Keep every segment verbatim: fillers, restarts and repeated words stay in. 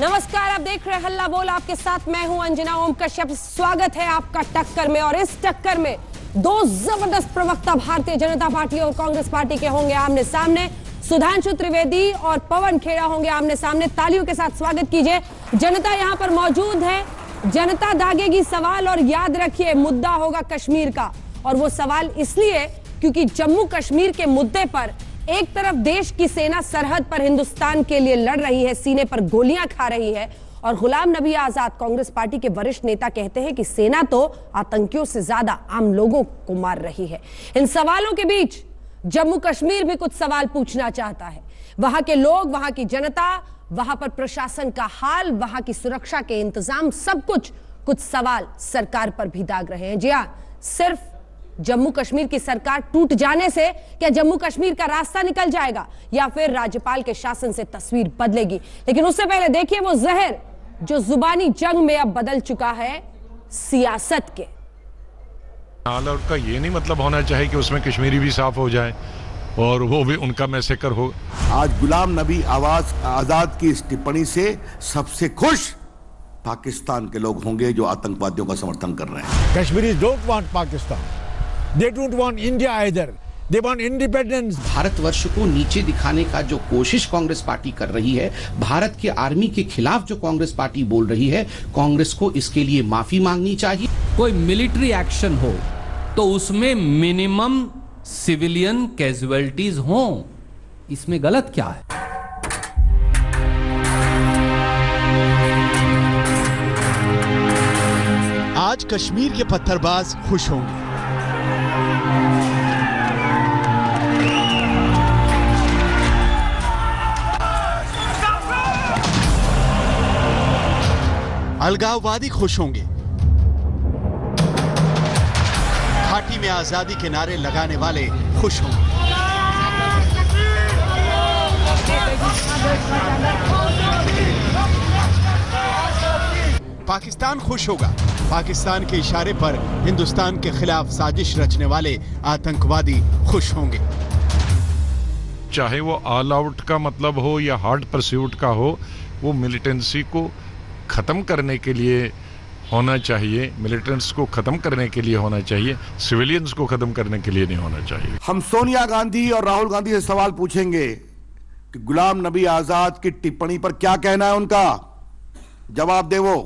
नमस्कार, आप देख रहे हैं हल्ला बोल। आपके साथ मैं हूं अंजना ओम कश्यप। स्वागत है आपका टक्कर में। और इस टक्कर में दो जबरदस्त प्रवक्ता भारतीय जनता पार्टी और कांग्रेस पार्टी के होंगे आमने सामने। सुधांशु त्रिवेदी और पवन खेड़ा होंगे आमने सामने। तालियों के साथ स्वागत कीजिए। जनता यहां पर मौजूद है। जनता दागेगी सवाल और याद रखिए मुद्दा होगा कश्मीर का। और वो सवाल इसलिए क्योंकि जम्मू कश्मीर के मुद्दे पर एक तरफ देश की सेना सरहद पर हिंदुस्तान के लिए लड़ रही है, सीने पर गोलियां खा रही है, और गुलाम नबी आजाद कांग्रेस पार्टी के वरिष्ठ नेता कहते हैं कि सेना तो आतंकियों से ज्यादा आम लोगों को मार रही है। इन सवालों के बीच जम्मू कश्मीर भी कुछ सवाल पूछना चाहता है। वहां के लोग, वहां की जनता, वहां पर प्रशासन का हाल, वहां की सुरक्षा के इंतजाम, सब कुछ कुछ सवाल सरकार पर भी दाग रहे हैं। जी हां, सिर्फ जम्मू कश्मीर की सरकार टूट जाने से क्या जम्मू कश्मीर का रास्ता निकल जाएगा या फिर राज्यपाल के शासन से तस्वीर बदलेगी? लेकिन उससे पहले देखिए वो जहर जो जुबानी जंग में अब बदल चुका है सियासत के। ऑल आउट का ये नहीं मतलब होना चाहिए कि उसमें कश्मीरी भी साफ हो जाए और वो भी उनका मैसेकर हो। आज गुलाम नबी आवाज आजाद की इस टिप्पणी से सबसे खुश पाकिस्तान के लोग होंगे जो आतंकवादियों का समर्थन कर रहे हैं। Kashmiris don't want Pakistan, they don't want India either, they want independence। Bharatvarsh को नीचे दिखाने का जो कोशिश कांग्रेस पार्टी कर रही है, भारत के आर्मी के खिलाफ जो कांग्रेस पार्टी बोल रही है, कांग्रेस को इसके लिए माफी मांगनी चाहिए। कोई मिलिट्री एक्शन हो तो उसमें मिनिमम सिविलियन कैजुअलिटीज हों, इसमें गलत क्या है? आज कश्मीर के पत्थरबाज खुश होंगे। अलगाववादी खुश होंगे। घाटी में आजादी के नारे लगाने वाले खुश होंगे। पाकिस्तान खुश होगा। पाकिस्तान के इशारे पर हिंदुस्तान के खिलाफ साजिश रचने वाले आतंकवादी खुश होंगे। चाहे वो ऑल आउट का मतलब हो या हार्ड परस्यूट का हो, वो मिलिटेंसी को खत्म करने के लिए होना चाहिए, मिलिटेंट्स को खत्म करने के लिए होना चाहिए, सिविलियंस को खत्म करने के लिए नहीं होना चाहिए। हम सोनिया गांधी और राहुल गांधी से सवाल पूछेंगे कि गुलाम नबी आजाद की टिप्पणी पर क्या कहना है उनका। जवाब दे वो।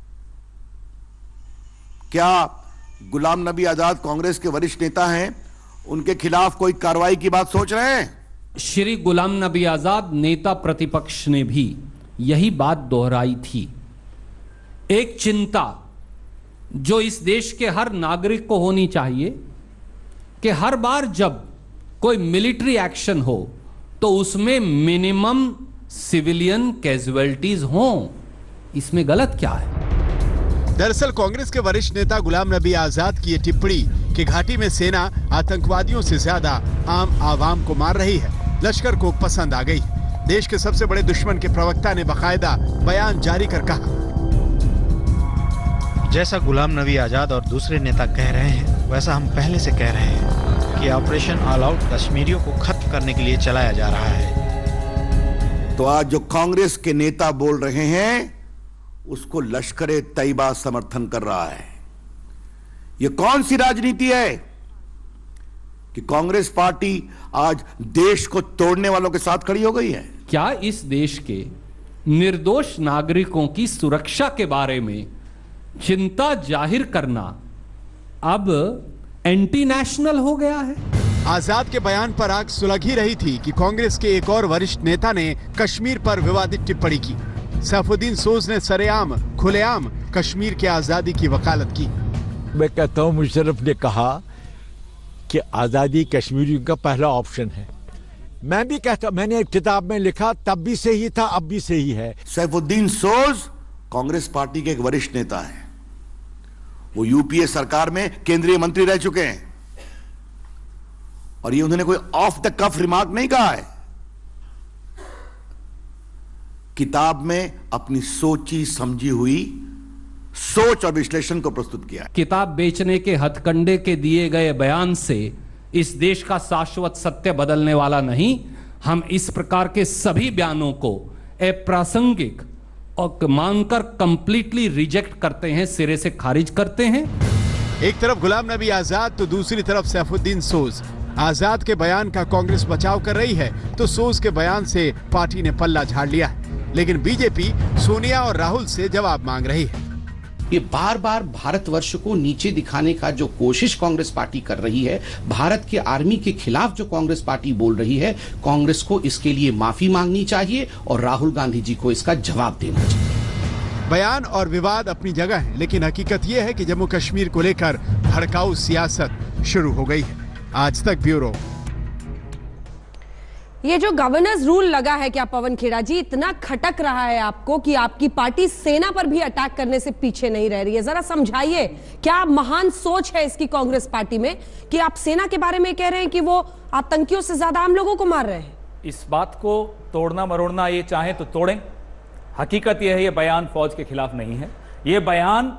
क्या गुलाम नबी आजाद कांग्रेस के वरिष्ठ नेता हैं, उनके खिलाफ कोई कार्रवाई की बात सोच रहे हैं? श्री गुलाम नबी आजाद नेता प्रतिपक्ष ने भी यही बात दोहराई थी। एक चिंता जो इस देश के हर नागरिक को होनी चाहिए कि हर बार जब कोई मिलिट्री एक्शन हो तो उसमें मिनिमम सिविलियन कैजुअलिटीज हों, इसमें गलत क्या है? दरअसल कांग्रेस के वरिष्ठ नेता गुलाम नबी आजाद की ये टिप्पणी कि घाटी में सेना आतंकवादियों से ज्यादा आम आवाम को मार रही है, लश्कर को पसंद आ गई। देश के सबसे बड़े दुश्मन के प्रवक्ता ने बाकायदा बयान जारी कर कहा, जैसा गुलाम नबी आजाद और दूसरे नेता कह रहे हैं, वैसा हम पहले से कह रहे हैं कि ऑपरेशन ऑल आउट कश्मीरियों को खत्म करने के लिए चलाया जा रहा है। तो आज जो कांग्रेस के नेता बोल रहे हैं उसको लश्कर तैयबा समर्थन कर रहा है। यह कौन सी राजनीति है कि कांग्रेस पार्टी आज देश को तोड़ने वालों के साथ खड़ी हो गई है? क्या इस देश के निर्दोष नागरिकों की सुरक्षा के बारे में चिंता जाहिर करना अब एंटी नेशनल हो गया है? आजाद के बयान पर आग सुलग ही रही थी कि कांग्रेस के एक और वरिष्ठ नेता ने कश्मीर पर विवादित टिप्पणी की। सैफुद्दीन सोज ने सरेआम खुलेआम कश्मीर की आजादी की वकालत की। मैं कहता हूं, मुशर्रफ ने कहा कि आजादी कश्मीरियों का पहला ऑप्शन है। मैं भी कहता, मैंने एक किताब में लिखा, तब भी सही था, अब भी सही है। सैफुद्दीन सोज कांग्रेस पार्टी के एक वरिष्ठ नेता है। वो यूपीए सरकार में केंद्रीय मंत्री रह चुके हैं और ये उन्होंने कोई ऑफ द कफ रिमार्क नहीं कहा है। किताब में अपनी सोची समझी हुई सोच और विश्लेषण को प्रस्तुत किया। किताब बेचने के हथकंडे के दिए गए बयान से इस देश का शाश्वत सत्य बदलने वाला नहीं। हम इस प्रकार के सभी बयानों को अप्रासंगिक, और मानकर कंप्लीटली रिजेक्ट करते हैं, सिरे से खारिज करते हैं। एक तरफ गुलाम नबी आजाद तो दूसरी तरफ सैफुद्दीन सोज। आजाद के बयान का कांग्रेस बचाव कर रही है तो सोज के बयान से पार्टी ने पल्ला झाड़ लिया है, लेकिन बीजेपी सोनिया और राहुल से जवाब मांग रही है। ये बार बार भारतवर्ष को नीचे दिखाने का जो कोशिश कांग्रेस पार्टी कर रही है, भारत के आर्मी के खिलाफ जो कांग्रेस पार्टी बोल रही है, कांग्रेस को इसके लिए माफी मांगनी चाहिए और राहुल गांधी जी को इसका जवाब देना चाहिए। बयान और विवाद अपनी जगह है, लेकिन हकीकत यह है कि जम्मू कश्मीर को लेकर भड़काऊ सियासत शुरू हो गई है। आज तक ब्यूरो। ये जो गवर्नर्स रूल लगा है क्या पवन खेड़ा जी, इतना खटक रहा है आपको कि आपकी पार्टी सेना पर भी अटैक करने से पीछे नहीं रह रही है? जरा समझाइए, क्या महान सोच है इसकी कांग्रेस पार्टी में कि आप सेना के बारे में कह रहे हैं कि वो आतंकियों से ज्यादा आम लोगों को मार रहे हैं? इस बात को तोड़ना मरोड़ना ये चाहें तो तोड़ें। हकीकत यह है, ये बयान फौज के खिलाफ नहीं है। ये बयान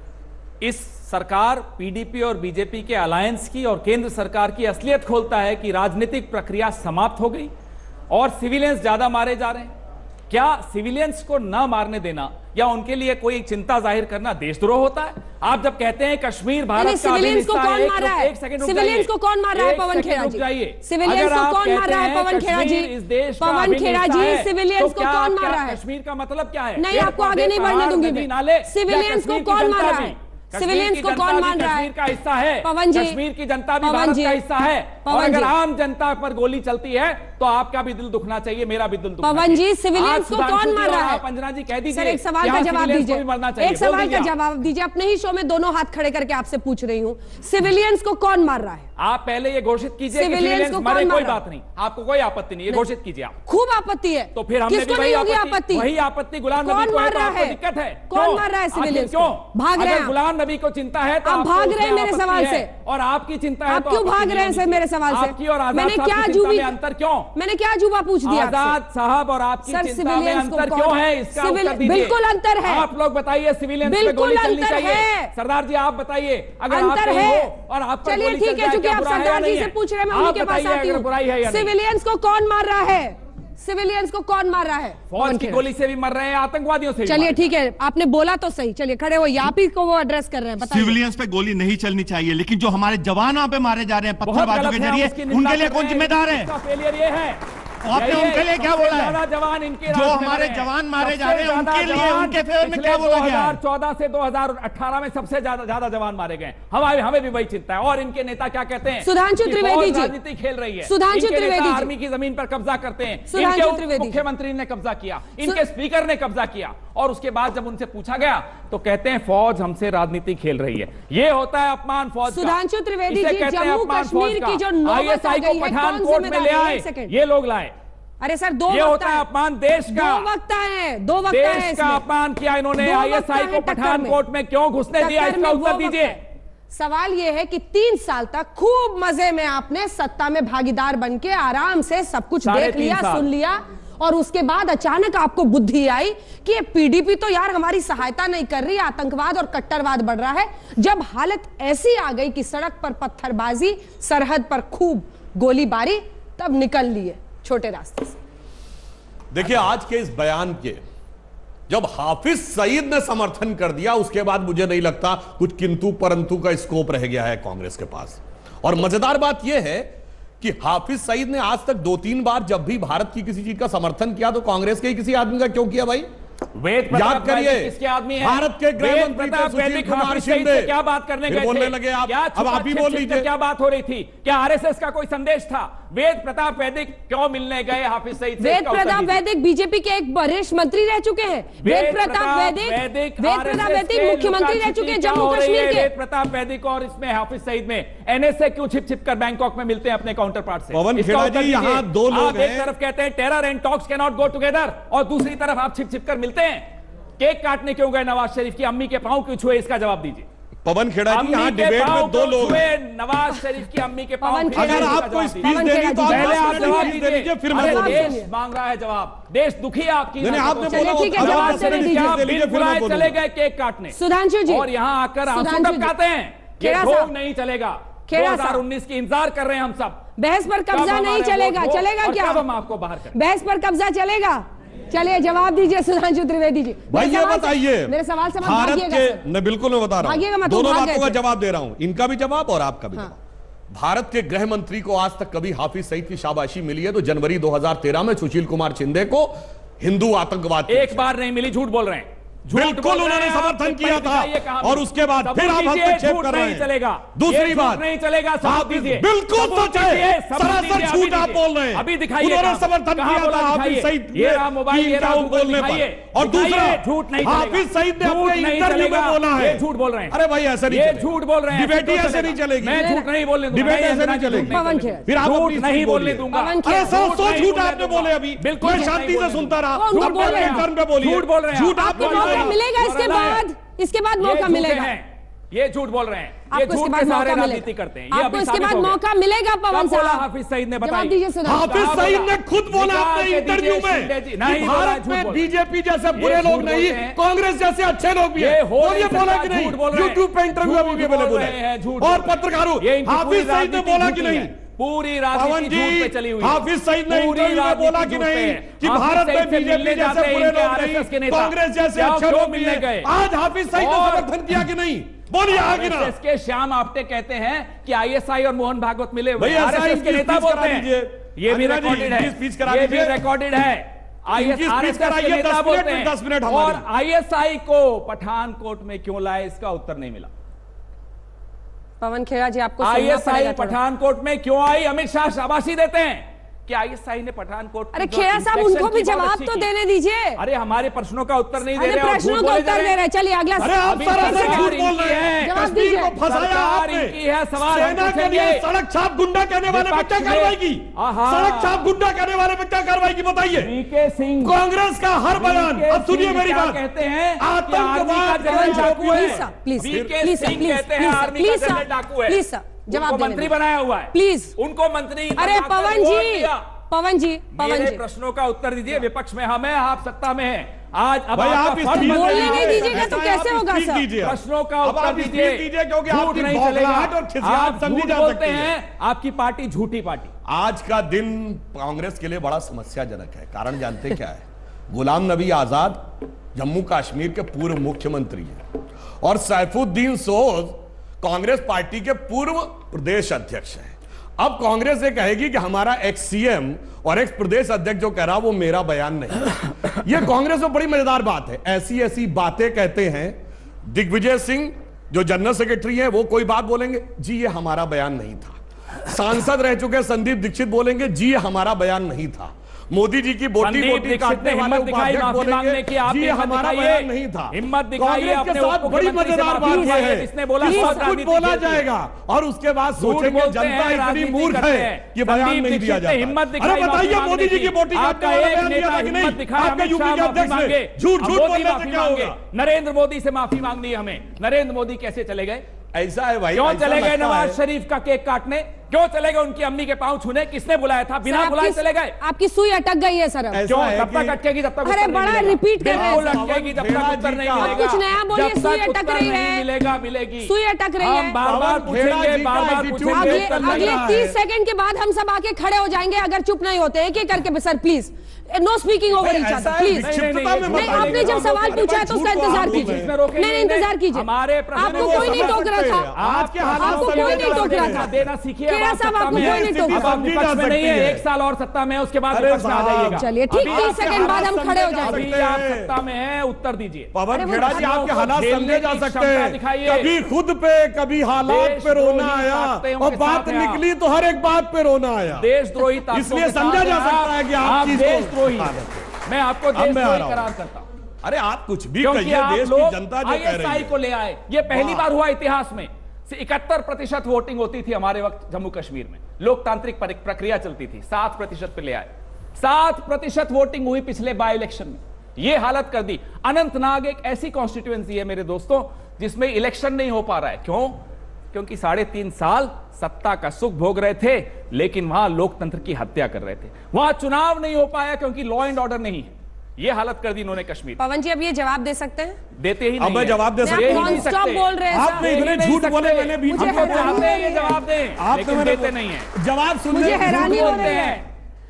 इस सरकार, पीडीपी और बीजेपी के अलायंस की और केंद्र सरकार की असलियत खोलता है कि राजनीतिक प्रक्रिया समाप्त हो गई और सिविलियंस ज्यादा मारे जा रहे हैं। क्या सिविलियंस को ना मारने देना या उनके लिए कोई चिंता जाहिर करना देशद्रोह होता है? आप जब कहते हैं कश्मीर भारत का सिविलियंस को कौन मार रहा है? सिविलियंस को कौन मार रहा है पवन खेड़ा जी? सिविलियंस को कौन मार रहा है पवन खेड़ा जी? पवन खेड़ा जी, सिविलियंस को कौन मार रहा है? कश्मीर का मतलब क्या है? नहीं, आपको आगे नहीं बढ़ने दूंगी मैं। सिविलियंस को कौन मार रहा है? सिविलियंस को कौन मान रहा है? कश्मीर का हिस्सा है पवन जी। कश्मीर की जनता भी भारत का हिस्सा है और अगर आम जनता पर गोली चलती है तो आपका भी दिल दुखना चाहिए, मेरा भी दिल दुखना चाहिए। पवन जी, सिविलियंस को कौन मार रहा है? पंजना जी कह दीजिए। सर, एक सवाल का जवाब दीजिए, एक सवाल का जवाब दीजिए। अपने ही शो में दोनों हाथ खड़े करके आपसे पूछ रही हूँ, सिविलियंस को कौन मार रहा है? आप पहले ये घोषित कीजिए कि सिविलियंस को मरे, कोई बात नहीं, आपको कोई आपत्ति नहीं, ये घोषित कीजिए आप। खूब आपत्ति है तो फिर हमने किसको नहीं होगी आपत्ति? वही आपत्ति गुलाम नबी को है तो आपको दिक्कत है। कौन मार रहा है सिविलियंस? क्यों भाग रहे हैं? गुलाम नबी को चिंता है तो आप भाग रहे हैं मेरे सवाल से, और आपकी चिंता है आप क्यों भाग रहे हैं सर मेरे सवाल से? मैंने क्या जुबी अंतर क्यों मैंने क्या जुबा पूछ दिया? आजाद साहब और आपकी चिंता में अंतर क्यों है? इसका उत्तर दीजिए। बिल्कुल अंतर है। आप लोग बताइए, सिविलियंस पे गोली चलनी चाहिए? सरदार जी आप बताइए, अगर अंतर है और आप पर चलिए ठीक है, चूंकि आप सरदार जी से पूछ रहे हैं, मैं उनके पास आती हूँ। सिविलियंस को कौन मार रहा है? सिविलियंस को कौन मार रहा है? फौज की गोली से भी मर रहे हैं, आतंकवादियों से। चलिए ठीक है, आपने बोला तो सही, चलिए खड़े हो, आप ही को वो एड्रेस कर रहे हैं। बताइए। सिविलियंस पे गोली नहीं चलनी चाहिए, लेकिन जो हमारे जवान यहाँ पे मारे जा रहे हैं पत्थरबाजों के जरिए, उनके लिए कौन जिम्मेदार है? फेलियर ये है, आपने उनके लिए क्या बोला है? जवान इनके जो हमारे जवान मारे जा रहे हैं उनके लिए, उनके फेवर में क्या बोला गया? दो हज़ार चौदह से दो हज़ार अठारह में सबसे ज्यादा ज्यादा जवान मारे गए। हमारे हमें भी वही चिंता है। और इनके नेता क्या कहते हैं? सुधांशु त्रिवेदी जी राजनीति खेल रही है। सुधांशु त्रिवेदी आर्मी की जमीन पर कब्जा करते हैं। सुधांशु त्रिवेदी मुख्यमंत्री ने कब्जा किया, इनके स्पीकर ने कब्जा किया, और उसके बाद जब उनसे पूछा गया तो कहते हैं फौज हमसे राजनीति खेल रही है। ये होता है अपमान फौज का। सुधांशु त्रिवेदी जी, जम्मू कश्मीर की जो नौबत आ गई है, पठानकोट में ले आए, ये लोग लाए। अरे सर, दो ये होता है अपमान देश का। दो वक्ता है, दो वक्ता देश है का अपमान किया इन्होंने। आईएसआई को पठानकोट में क्यों घुसने दिया, इसका उत्तर दीजिए। सवाल यह है कि तीन साल तक खूब मजे में आपने सत्ता में भागीदार बनके आराम से सब कुछ देख लिया, सुन लिया, और उसके बाद अचानक आपको बुद्धि आई कि ये पीडीपी तो यार हमारी सहायता नहीं कर रही, आतंकवाद और कट्टरवाद बढ़ रहा है। जब हालत ऐसी आ गई कि सड़क पर पत्थरबाजी, सरहद पर खूब गोलीबारी, तब निकल लिए छोटे रास्ते से। देखिए, आज के इस बयान के जब हाफिज सईद ने समर्थन कर दिया, उसके बाद मुझे नहीं लगता कुछ किंतु परंतु का स्कोप रह गया है कांग्रेस के पास। और मजेदार बात यह है कि हाफिज सईद ने आज तक दो तीन बार जब भी भारत की किसी चीज का समर्थन किया तो कांग्रेस के ही किसी आदमी का क्यों किया भाई? वेद याद करिए, किसके आदमी है? भारत के गृह मंत्री सुशील कुमार शिंदे क्या बात करने गए थे? बोलने लगे आप, अब आप ही बोल लीजिए। क्या बात हो रही थी? क्या आरएसएस का कोई संदेश था? वेद प्रताप वैदिक क्यों मिलने गए हाफिज सईद से? वेद प्रताप वैदिक बीजेपी के एक वरिष्ठ मंत्री रह चुके हैं। वेद प्रताप वैदिक वेद प्रताप वैदिक मुख्यमंत्री रह चुके हैं जम्मू कश्मीर के। वेद प्रताप वैदिक और इसमें हाफिज सईद में एनएसए क्यों छिप छिप कर बैंकॉक में मिलते हैं अपने काउंटर पार्ट से? पवन खेड़ा जी, यहाँ दो लोग हैं। एक तरफ कहते हैं terror and talks can not go together, और दूसरी तरफ आप छिप छिप कर मिलते हैं। केक काटने क्यों गए नवाज शरीफ की अम्मी के पांव क्यों छुए? इसका जवाब दीजिए। पवन खेड़ा जी, यहाँ डिबेट में दो लोग हैं। नवाज शरीफ की अम्मी के पांव, अगर आपको स्पीच देनी तो पहले आप जवाब दीजिए, फिर मैं बोलूंगा। देश मांग रहा है जवाब, देश दुखी है आपकी। आपने नवाज शरीफ क्या बिन बुलाए चले गए केक काटने? सुधांशु जी, और यहाँ आकर आंसू टपकाते हैं। ये भोग नहीं चलेगा। दो हज़ार उन्नीस की इंतजार कर रहे हैं हम सब। बहस पर कब्जा नहीं चलेगा। चलेगा क्या? हम आपको बाहर करें। बहस पर कब्जा चलेगा? चलिए जवाब दीजिए सुधांशु त्रिवेदी जी। भाई ये बताइए, मेरे सवाल से भारत के, मैं बिल्कुल मैं बता रहा हूं, दोनों बातों का जवाब दे रहा हूं, इनका भी जवाब और आपका भी जवाब। भारत के गृह मंत्री को आज तक कभी हाफिज सईद की शाबाशी मिली है तो जनवरी दो हज़ार तेरह में सुशील कुमार शिंदे को हिंदू आतंकवाद एक बार नहीं मिली, झूठ बोल रहे हैं। बिल्कुल उन्होंने समर्थन किया था और उसके बाद फिर आप हस्तक्षेप कर रहे हैं। चलेगा दूसरी बात नहीं चलेगा, आप बिल्कुल सच है, सरासर झूठ आप बोल रहे हैं। अभी दिखाइए, उन्होंने समर्थन किया था हाफिज सईद के बोलने पर। और दूसरा, झूठ नहीं, हाफिज सईद ने अपने इंटरव्यू में बोला है, झूठ बोल रहे हैं। अरे भाई ऐसे नहीं, झूठ बोल रहे हैं, डिबेट ऐसे नहीं चलेगी, मैं झूठ नहीं बोलने दूंगा, डिबेट ऐसे नहीं चलेगी, फिर आप झूठ नहीं बोलने दूंगा। अरे सौ सौ झूठ आपने बोले अभी, बिल्कुल शांति से सुनता रहा, झूठ बोल रहे हैं, झूठ आप मिलेगा इसके बाद, इसके बाद मौका मिलेगा। ये झूठ बोल रहे हैं, ये आपको झूठ इसके बाद के सहारे मौका राजनीति मिलेगा। करते हैं। ये आपको इसके बाद मौका मिलेगा पवन साहब। हाफिज सईद ने बताया, हाफिज सईद ने खुद बोला अपने इंटरव्यू में कि भारत में बीजेपी जैसे बुरे लोग नहीं, कांग्रेस जैसे अच्छे लोग भी हैं। और ये बोला कि नहीं, यूट्यूब पे इंटरव्यू अभी भी अवेलेबल है और पत्रकारों, हाफिज सईद ने बोला कि नहीं, पूरी राजनीति झूठ पे चली हुई है। हाफिज सईद ने इंटरव्यू में बोला कि नहीं कि भारत में बीजेपी जैसे बुरे लोग नहीं, कांग्रेस जैसे अच्छे लोग मिलने गए। आज हाफिज सईद ने समर्थन किया कि नहीं, बोलिए आगे ना। इसके श्याम आप्टे कहते हैं कि आईएसआई और मोहन भागवत मिले, आरएसएस के नेता बोलते हैं, ये भी रिकॉर्डेड है, ये भी रिकॉर्डेड है। आरएसएस के नेता बोलते हैं और आईएसआई को पठानकोट में क्यों लाए, इसका उत्तर नहीं मिला। पवन खेड़ा जी आपको आईएसआई पठानकोट में क्यों आई, अमित शाह शाबाशी देते हैं कि आईएसआई ने पठानकोट। अरे खेड़ा साहब उनको भी जवाब तो देने दीजिए। अरे हमारे प्रश्नों का उत्तर नहीं दे रहे, प्रश्नों का उत्तर दे रहे। चलिए अगला सवाल सड़क छाप गुंडा कहने वाले पे क्या कार्रवाई की, सड़क छाप गुंडा कहने वाले पे क्या कार्रवाई की बताइए। वीके सिंह कांग्रेस का हर बयान, अब सुनिए मेरी बात, कहते हैं आतंकवाद डाकू है, प्लीज वीके सिंह कहते हैं आर्मी का जनरल डाकू है, प्लीज जवाब मंत्री बनाया हुआ है, प्लीज उनको मंत्री। अरे पवन जी, पवन जी, पवन जी प्रश्नों का उत्तर दीजिए। विपक्ष में हम हैं, आप सत्ता में हैं। आज अब भाई आप बोलने नहीं दीजिएगा तो कैसे होगा सर? प्रश्नों का उत्तर दीजिए, क्योंकि आप नहीं चलेगा। आप झूठ बोलते हैं, आपकी पार्टी झूठी पार्टी। आज का दिन कांग्रेस के लिए बड़ा समस्याजनक है। कारण जानते क्या है, गुलाम नबी आजाद जम्मू कश्मीर के पूर्व मुख्यमंत्री हैं और सैफुद्दीन सोज कांग्रेस पार्टी के पूर्व प्रदेश अध्यक्ष हैं। अब कांग्रेस ये कहेगी कि हमारा एक्स सीएम और एक्स प्रदेश अध्यक्ष जो कह रहा वो मेरा बयान नहीं। ये कांग्रेस में बड़ी मजेदार बात है, ऐसी ऐसी बातें कहते हैं। दिग्विजय सिंह जो जनरल सेक्रेटरी हैं वो कोई बात बोलेंगे, जी ये हमारा बयान नहीं था। सांसद रह चुके संदीप दीक्षित बोलेंगे, जी ये हमारा बयान नहीं था। मोदी जी की बोटी बोटी काटने वाले उपाध्यक्ष बोलेंगे, जी हमारा बयान नहीं था। हिम्मत दिखाइए कांग्रेस के साथ बड़ी मजेदार बात यह है, इसने बोला सब कुछ बोला जाएगा और उसके बाद सोचेंगे जनता इतनी मूर्ख है ये बयान नहीं दिया जाता। अरे बताइए मोदी जी की बोटी काटने वाला बयान दिया था कि नहीं? आपके यूपी के अध्यक्ष ने झूठ झूठ बोलने से क्या होगा? नरेंद्र मोदी से माफी मांगनी है हमें। नरेंद्र मोदी कैसे चले गए? ऐसा है भाई, क्यों चले गए नवाज शरीफ का केक काटने? क्यों चले गए उनकी अम्मी के पांव छूने? किसने बुलाया था? बिना बुलाए चले गए। आपकी सुई अटक गई है सर। क्यों? तब तक अटकेगी जब तक। अरे बड़ा रिपीट कर रहे हैं। अटकेगी जब तक उत्तर नहीं मिलेगा। कुछ नया बोलिए। सुई अटक रही है। मिलेगा, मिलेगी। सुई अटक रही है। बार बार पूछेंगे, बार बार पूछेंगे। अगले तीस सेकंड के बाद हम सब आके खड़े हो जाएंगे अगर चुप नहीं होते। एक एक करके sir please, no speaking over each other please. नहीं, आपने जब सवाल पूछा है तो उसका इंतजार कीजिए। नहीं, इंतजार कीजिए। आपको कोई नहीं टोक रहा था, आपको कोई नहीं टोक रहा था। देना सीखिए। खेड़ा साहब आपको कोई नहीं टोक रहा था। में नहीं है, एक साल और सत्ता में है, उसके बाद विपक्ष में आ जाइएगा। चलिए ठीक, तीस सेकंड बाद हम खड़े हो जाएंगे। अभी आप सत्ता में हैं, उत्तर दीजिए। पवन खेड़ा जी आपके हालात समझे जा सकते हैं। कभी खुद पे, कभी हालात पे रोना आया और बात निकली तो हर एक बात पे रोना आया। देशद्रोही, इसलिए समझा जा सकता है कि आप देशद्रोही, मैं आपको देशद्रोही करार करता हूं। अरे आप कुछ भी कहिए, देश की जनता जो कह रही है। को ले आए, ये पहली बार हुआ इतिहास में। इकहत्तर प्रतिशत वोटिंग होती थी हमारे वक्त जम्मू कश्मीर में, लोकतांत्रिक प्रक्रिया चलती थी। सात प्रतिशत पे ले आए। सात प्रतिशत वोटिंग हुई पिछले बाय इलेक्शन में, ये हालत कर दी। अनंतनाग एक ऐसी कॉन्स्टिट्यूएंसी है मेरे दोस्तों जिसमें इलेक्शन नहीं हो पा रहा है। क्यों? क्योंकि साढ़े तीन साल सत्ता का सुख भोग रहे थे लेकिन वहां लोकतंत्र की हत्या कर रहे थे। वहां चुनाव नहीं हो पाया क्योंकि लॉ एंड ऑर्डर नहीं है। ये हालत कर दी इन्होंने कश्मीर। पवन जी अब ये जवाब दे सकते हैं? देते ही नहीं। अब मैं जवाब दे सकते हैं। बोल रहे हैं आपने इतने झूठ बोले, मैंने बीच में चाहते हैं ये जवाब दें, आप लेकिन देते नहीं है। जवाब सुन मुझे हैरानी होते हैं।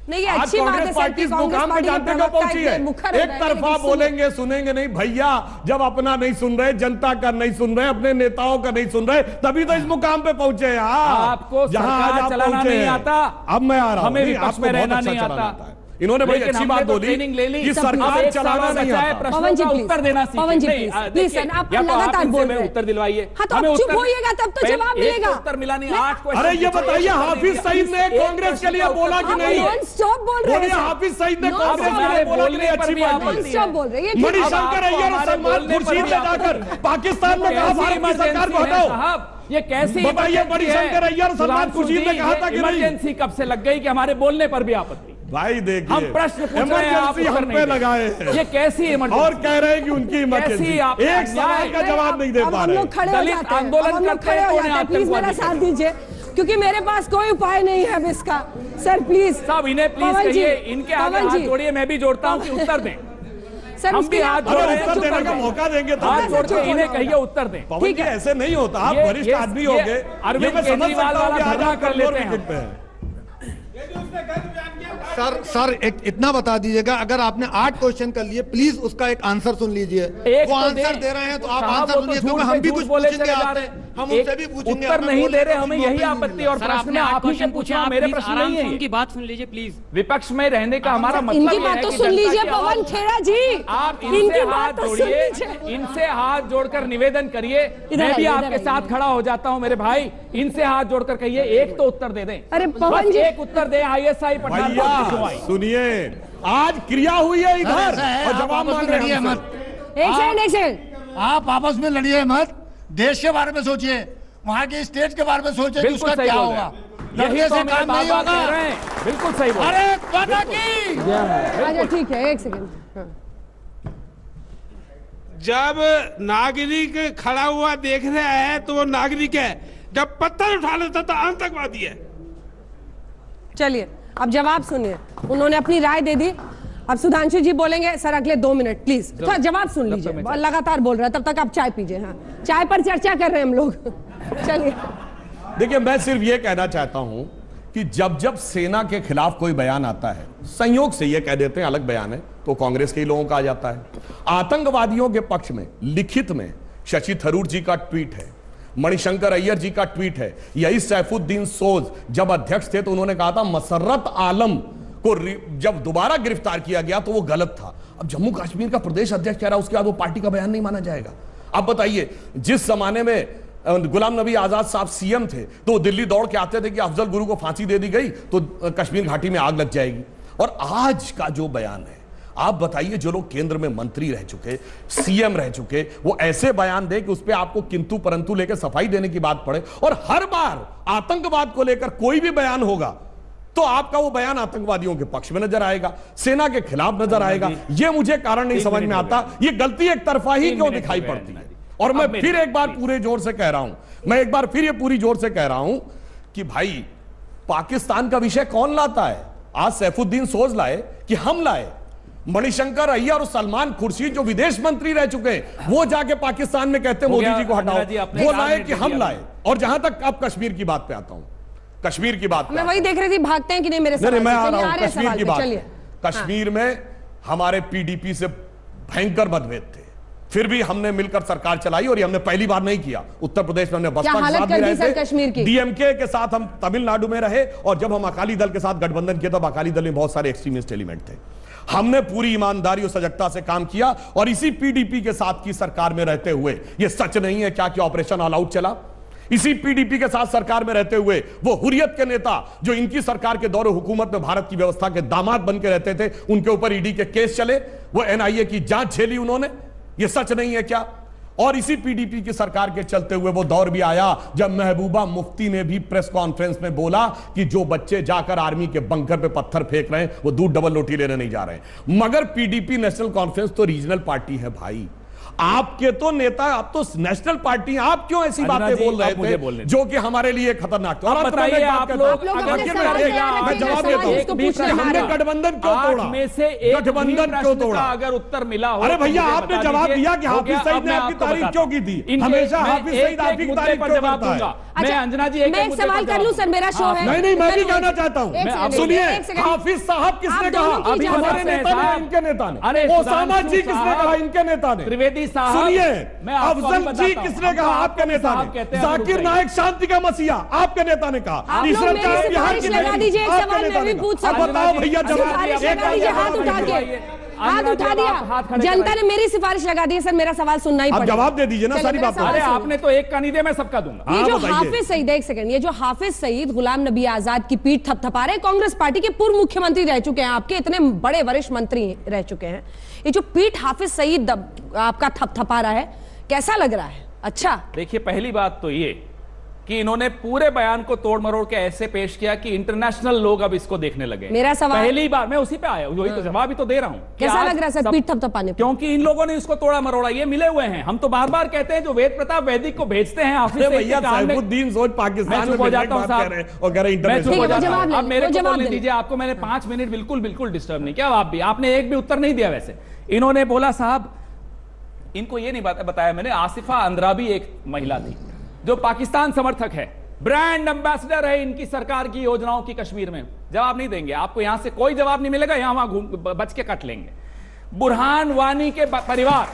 नहीं, ये आज अच्छी बात है कांग्रेस सर पार्टी कि इस कांग्रेस मुकाम पे पार्टी के जानते क्यों प्रवक्ता पहुंची है? इतने मुखर हो एक गए, तरफा लेकिन सुनिए- बोलेंगे सुनेंगे नहीं भैया, जब अपना नहीं सुन रहे, जनता का नहीं सुन रहे, अपने नेताओं का नहीं सुन रहे, तभी तो इस मुकाम पे पहुंचे हैं। आपको सरकार चलाना नहीं आता, अब मैं आ रहा हूं, हमें भी आपको पक्ष में बहुत रहना अच्छा नहीं चलाना आता। आता है। इन्होंने बड़ी अच्छी बात बोली कि सरकार चलाना नहीं आता। पवन जी का प्लीज, उत्तर देना पवन जी सीखें। प्लीज, नहीं, प्लीज देखिए, सर, आप या तो लगातार आप बोल इनसे रहे हैं। उत्तर दिलवाइए। हाँ, तो हमें आप चुप उत्तर- होइएगा तब तो पहले जवाब एक मिलेगा। तो उत्तर मिला नहीं, आठ क्वेश्चन अरे ये पूछे, बताइए, एक उत्तर हाफिज नहीं सईद ने दिया। कांग्रेस के लिए बोला कि आप नहीं? नॉन स्टॉप बोल रहे हैं बोलिए, सर। हाफिज सईद ने नॉन कांग्रेस स्टॉप के लिए बोला कि बोलने नहीं पर अच्छी भी बात आप है? नॉन स्टॉप बोल रहे हैं, ये ठीक है। मणिशंकर अब अय्यर और आपको सलमान हमारे खुर्शीद बोलने ने पर भी जाकर आपत्ति है। पाकिस्तान में कहा कैसी भारत की सरकार को इमरजेंसी है हटाओ। साहब? ये कैसी बताइए, इमरजेंसी मणिशंकर है? अय्यर और सलमान खुर्शीद ने कहा था कि नहीं? इमरजेंसी कब से लग गई कि हमारे बोलने पर भी आपत्ति? भाई देखिए, हम प्रश्न पूछ रहे हैं, आप इमरजेंसी हम उत्तर पे नहीं लगाए दे। हैं ये कैसी इमरजेंसी? और कह रहे हैं कि उनकी इमरजेंसी। कैसी आप- एक सवाल का जवाब नहीं दे अब पा हम रहे। लोग खड़े हो दलित जाते हैं, आंदोलन अब हम लोग करते खड़े हैं, हो तो उन्हें जाते हैं, प्लीज मेरा आतंकवादी साथ दीजिए, क्योंकि मेरे पास कोई उपाय नहीं है अब इसका। सर प्लीज साहब इन्हें प्लीज पवन जी, कहिए, इनके आगे पवन हाथ जी। जोड़िए, मैं भी जोड़ता हूं कि उत्तर दें। सर हम उसके भी लिए हाथ आप जोड़ थोड़ा रहे सा हैं, चुप देने कर का जाइए। मौका देंगे तो हाथ जोड़ चुप के हो इन्हें जाओ। कहिए उत्तर दें। पवन जी ऐसे नहीं होता, आप ये- वरिष्ठ ये- आदमी ये हो गए। अरविंद ये मैं समझ केजरीवाल सकता हूं वाला कि आज धरना आप कर कमजोर लेते हैं विकेट पे हैं। सर सर एक इतना बता दीजिएगा, अगर आपने आठ क्वेश्चन कर लिए, प्लीज उसका एक आंसर सुन लीजिए। एक वो तो आंसर दे- दे रहे हैं तो आप साहब, आंसर वो तो सुनिए, झूठ क्योंकि पे हम भी झूठ कुछ बोले पूछेंगे चले जा आपसे, रहे हैं। हम एक उनसे भी पूछेंगे। उत्तर हमें नहीं बोलने दे रहे, का हमें मौका यही ही नहीं आपत्ति। और मिला। प्रश्न में आप ही से पूछना, मेरे प्रश्न नहीं है। उनकी बात सुन लीजिए प्लीज। विपक्ष में रहने का हमारा मतलब इनकी ये बात है तो कि सुन जनता लीजिए की पवन आवाज- खेड़ा जी, आप इनकी इनसे बात हाथ तो सुन जोड़िए, लीजिए। इनसे हाथ जोड़कर निवेदन करिए। इधर मैं भी आइए, आपके इधर साथ आइए। खड़ा हो जाता हूं मेरे भाई। इनसे हाथ जोड़कर कहिए, एक तो उत्तर दे दें। अरे बस पवन जी, एक उत्तर दें। आईएसआई पठान भैया सुनिए, आज क्रिया हुई है इधर और जवाब मांग रहे हैं हमसे। एक सेकंड एक सेकंड आप आपस में लड़िए मत, देश के बारे में सोचिए, वहाँ के स्टेट के बारे में सोचिए कि बिल्कुल उसका सही क्या बोल रहे होगा। हैं। लड़ने यही तो से हम काम बार नहीं बार कह होगा। रहे हैं। बिल्कुल सही बोल रहे हैं। अरे पता की अच्छा ठीक है, एक सेकंड। हाँ। जब नागरिक खड़ा हुआ देख रहा है तो वो नागरिक है, जब पत्थर उठा लेता तो आतंकवादी है। चलिए अब जवाब सुनिए, उन्होंने अपनी राय दे दी। अब सुधांशु जी बोलेंगे सर अगले दो मिनट प्लीज, थोड़ा जवाब सुन लीजिए। लगातार बोल रहा है, तब तक आप चाय पीजिए। हाँ, चाय पर चर्चा कर रहे हैं हम लोग। चलिए देखिए, मैं सिर्फ ये कहना चाहता हूं कि जब जब सेना के खिलाफ कोई बयान आता है, संयोग से ये कह देते हैं अलग बयान है, तो कांग्रेस के ही लोगों का आ जाता है। आतंकवादियों के पक्ष में लिखित में शशि थरूर जी का ट्वीट है, मणिशंकर अय्यर जी का ट्वीट है। यही सैफुद्दीन सोज जब अध्यक्ष थे तो उन्होंने कहा था मसर्रत आलम को जब दोबारा गिरफ्तार किया गया तो वो गलत था। अब जम्मू कश्मीर का प्रदेश अध्यक्ष कह रहा है, उसके बाद वो पार्टी का बयान नहीं माना जाएगा। अब बताइए, जिस जमाने में गुलाम नबी आजाद साहब सीएम थे तो दिल्ली दौड़ के आते थे कि अफजल गुरु को फांसी दे दी गई तो कश्मीर घाटी में आग लग जाएगी। और आज का जो बयान है, आप बताइए, जो लोग केंद्र में मंत्री रह चुके, सीएम रह चुके, वो ऐसे बयान दे कि उस पर आपको किंतु परंतु लेकर सफाई देने की बात पड़े। और हर बार आतंकवाद को लेकर कोई भी बयान होगा तो आपका वो बयान आतंकवादियों के पक्ष में नजर आएगा, सेना के खिलाफ नजर आएगा। ये मुझे कारण नहीं समझ में आता, ये गलती एक तरफा ही क्यों दिखाई पड़ती है। और मैं फिर एक बार पूरे जोर से कह रहा हूं, मैं एक बार फिर ये पूरी जोर से कह रहा हूं कि भाई, पाकिस्तान का विषय कौन लाता है? आज सैफुद्दीन सोज लाए कि हम लाए? मणिशंकर अय्यर और सलमान खुर्शीद जो विदेश मंत्री रह चुके हैं, वो जाके पाकिस्तान में कहते हैं मोदी जी को हटाओ, वो लाए कि हम लाए? और जहां तक अब कश्मीर की बात पे आता हूं, कश्मीर की बात मैं वही देख रही थी, भागते हैं कि नहीं मेरे नहीं, सवाल मैं से। आ चलिए, रहा आ हूं रहे हैं कश्मीर सवाल की पे, बात। चलिए। कश्मीर में हमारे पीडीपी से भयंकर मतभेद थे, फिर भी हमने मिलकर सरकार चलाई। और ये हमने पहली बार नहीं किया। उत्तर प्रदेश में हमने बसपा के साथ भी रहे थे, डीएमके के साथ हम तमिलनाडु में रहे, और जब हम अकाली दल के साथ गठबंधन किया तब अकाली दल में बहुत सारे एक्सट्रीमिस्ट एलिमेंट थे। हमने पूरी ईमानदारी और सजगता से काम किया, और इसी पीडीपी के साथ की सरकार में रहते हुए, यह सच नहीं है क्या कि ऑपरेशन ऑल आउट चला? इसी पीडीपी के साथ सरकार में रहते हुए वो हुर्रियत के नेता जो इनकी सरकार के दौरे हुकूमत में भारत की व्यवस्था के दामाद बन के रहते थे, उनके ऊपर ईडी के केस चले, वो एनआईए की जांच झेली उन्होंने। ये सच नहीं है क्या? और इसी पीडीपी की सरकार के चलते हुए वो दौर भी आया जब महबूबा मुफ्ती ने भी प्रेस कॉन्फ्रेंस में बोला कि जो बच्चे जाकर आर्मी के बंकर पे पत्थर फेंक रहे हैं वो दूध डबल रोटी लेने नहीं जा रहे हैं। मगर पीडीपी नेशनल कॉन्फ्रेंस तो रीजनल पार्टी है भाई, आपके तो नेता, आप तो नेशनल पार्टी, आप क्यों ऐसी बातें बोल रहे थे जो कि हमारे लिए खतरनाक थे? और बताइए आप लोग, मैं जवाब देता हूं, हमने गठबंधन क्यों तोड़ा? में से एक गठबंधन क्यों तोड़ा? अगर उत्तर मिला हो, अरे भैया आपने जवाब दिया कि हाफिज सईद ने आपकी तारीफ क्यों की थी? हमेशा हाफिज सईद आपकी तारीफ क्यों करता है? मैं अंजना जी मैं एक सवाल कर लूं सर, मेरा शो है। नहीं नहीं, मैं भी कहना चाहता हूं, सुनिए, हाफिज साहब किसने कहा? अभी हमारे नेता ने, इनके नेता ने। अरे ओसामा जी किसने कहा? इनके नेता ने। त्रिवेदी साहब सुनिए, अफजल जी किसने कहा? आपके नेता ने। जाकिर नायक शांति का मसीहा, आपके नेता ने कहा। ईश्वर का बिहार की लगा दीजिए, एक सवाल मैं भी पूछ सकता हूं। बताओ भैया, जवाब हाथ उठा के, हाथ उठा दिया, जनता ने मेरी सिफारिश लगा दी है सर, मेरा सवाल सुनना ही पड़ेगा। जवाब दे दीजिए ना सारी बात। अरे आपने तो एक का नहीं दिया, मैं सबका दूंगा। ये जो हाफिज सईद, एक सेकंड, ये जो हाफिज सईद गुलाम नबी आजाद की पीठ थपथपा रहे, कांग्रेस पार्टी के पूर्व मुख्यमंत्री रह चुके हैं, आपके इतने बड़े वरिष्ठ मंत्री रह चुके हैं, ये जो पीठ हाफिज सईद आपका थपथपा रहा है, कैसा लग रहा है? अच्छा, देखिए, पहली बात तो ये कि इन्होंने पूरे बयान को तोड़ मरोड़ के ऐसे पेश किया कि इंटरनेशनल लोग अब इसको देखने लगे। मेरा सवाल, पहली बार मैं उसी पे आया, वही तो जवाब ही तो दे रहा हूं। कैसा लग रहा है सर पीठ थपथपाने? क्योंकि इन लोगों ने इसको तोड़ा मरोड़ा, ये मिले हुए हैं। हम तो बार बार कहते हैं जो वेद प्रताप वैदिक को भेजते हैं, भैया सैफुद्दीन सोच पाकिस्तान में हो जाता हूं साहब, इंटरनेशनल। अब मेरे को बोलने दीजिए, आपको मैंने पांच मिनट बिल्कुल बिल्कुल डिस्टर्ब नहीं किया। आप भी, आपने एक भी उत्तर नहीं दिया। वैसे इन्होंने बोला साहब, इनको ये नहीं बताया मैंने, आसिफा अंद्राबी एक महिला थी जो पाकिस्तान समर्थक है, ब्रांड एम्बेसडर है इनकी सरकार की योजनाओं की कश्मीर में। जवाब नहीं देंगे आपको, यहां से कोई जवाब नहीं मिलेगा, यहां वहां घूम बच के कट लेंगे। बुरहान वानी के परिवार,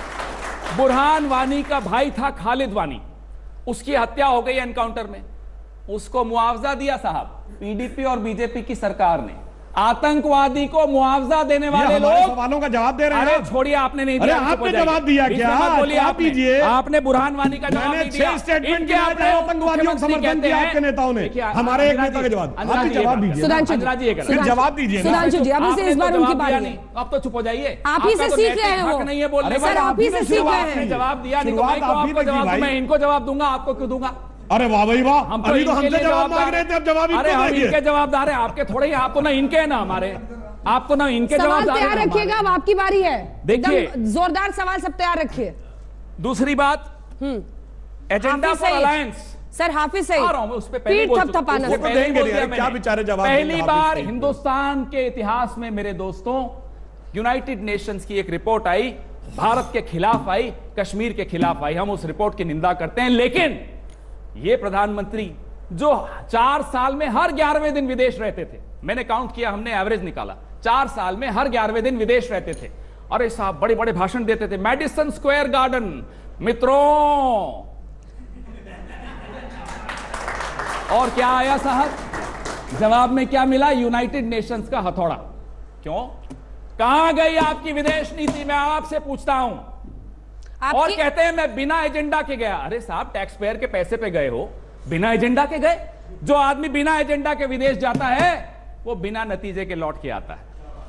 बुरहान वानी का भाई था खालिद वानी, उसकी हत्या हो गई एनकाउंटर में, उसको मुआवजा दिया साहब पीडीपी और बीजेपी की सरकार ने। आतंकवादी को मुआवजा देने वाले लोग सवालों का जवाब दे रहे हैं। अरे छोड़िए, आपने नहीं दिया। अरे आपने जवाब दिया क्या? बोलिए, आप दीजिए। आपने बुरहान वानी का जवाब नहीं दिया। स्टेटमेंट किया आपने, आतंकवादियों को समर्थन किया आपके नेताओं ने। हमारे एक नेता का जवाब, आप जवाब दीजिए। फिर जवाब दीजिए। सुधांशु जी, अब इस बार उनकी बारी नहीं, अब तो चुप हो जाइए। आप ही से सीख रहे हैं, वो नहीं है बोलने सर, आप ही से सीख रहे हैं। जवाब दिया नहीं तो आपको जवाब, मैं इनको जवाब दूंगा, आपको क्यों दूंगा? अरे वाह भाई वाह, हम अभी तो हमसे जवाब मांग रहे थे, अब जवाब अरे हम इनके जवाबदार हैं, आपके थोड़े ही। आप तो ना इनके हैं ना हमारे, आप तो ना इनके जवाबदार हैं। तैयार रखिएगा, अब आपकी बारी है। देखिए, जोरदार सवाल सब तैयार रखिए। दूसरी बात, agenda for alliance. Sir Hafiz Saeed पीठ थपथपाना, क्या बेचारे जवाब। पहली बार हिंदुस्तान के इतिहास में मेरे दोस्तों, यूनाइटेड नेशंस की एक रिपोर्ट आई, भारत के खिलाफ आई, कश्मीर के खिलाफ आई। हम उस रिपोर्ट की निंदा करते हैं, लेकिन ये प्रधानमंत्री जो चार साल में हर ग्यारहवें दिन विदेश रहते थे, मैंने काउंट किया, हमने एवरेज निकाला, चार साल में हर ग्यारहवें दिन विदेश रहते थे। अरे साहब, बड़े बड़े भाषण देते थे, मेडिसन स्क्वायर गार्डन। मित्रों, और क्या आया साहब? जवाब में क्या मिला? यूनाइटेड नेशंस का हथौड़ा। क्यों? कहां गई आपकी विदेश नीति? मैं आपसे पूछता हूं। और कहते हैं मैं बिना एजेंडा के गया। अरे साहब, टैक्स पेयर के पैसे पे गए हो, बिना एजेंडा के गए? जो आदमी बिना एजेंडा के विदेश जाता है वो बिना नतीजे के लौट के आता है।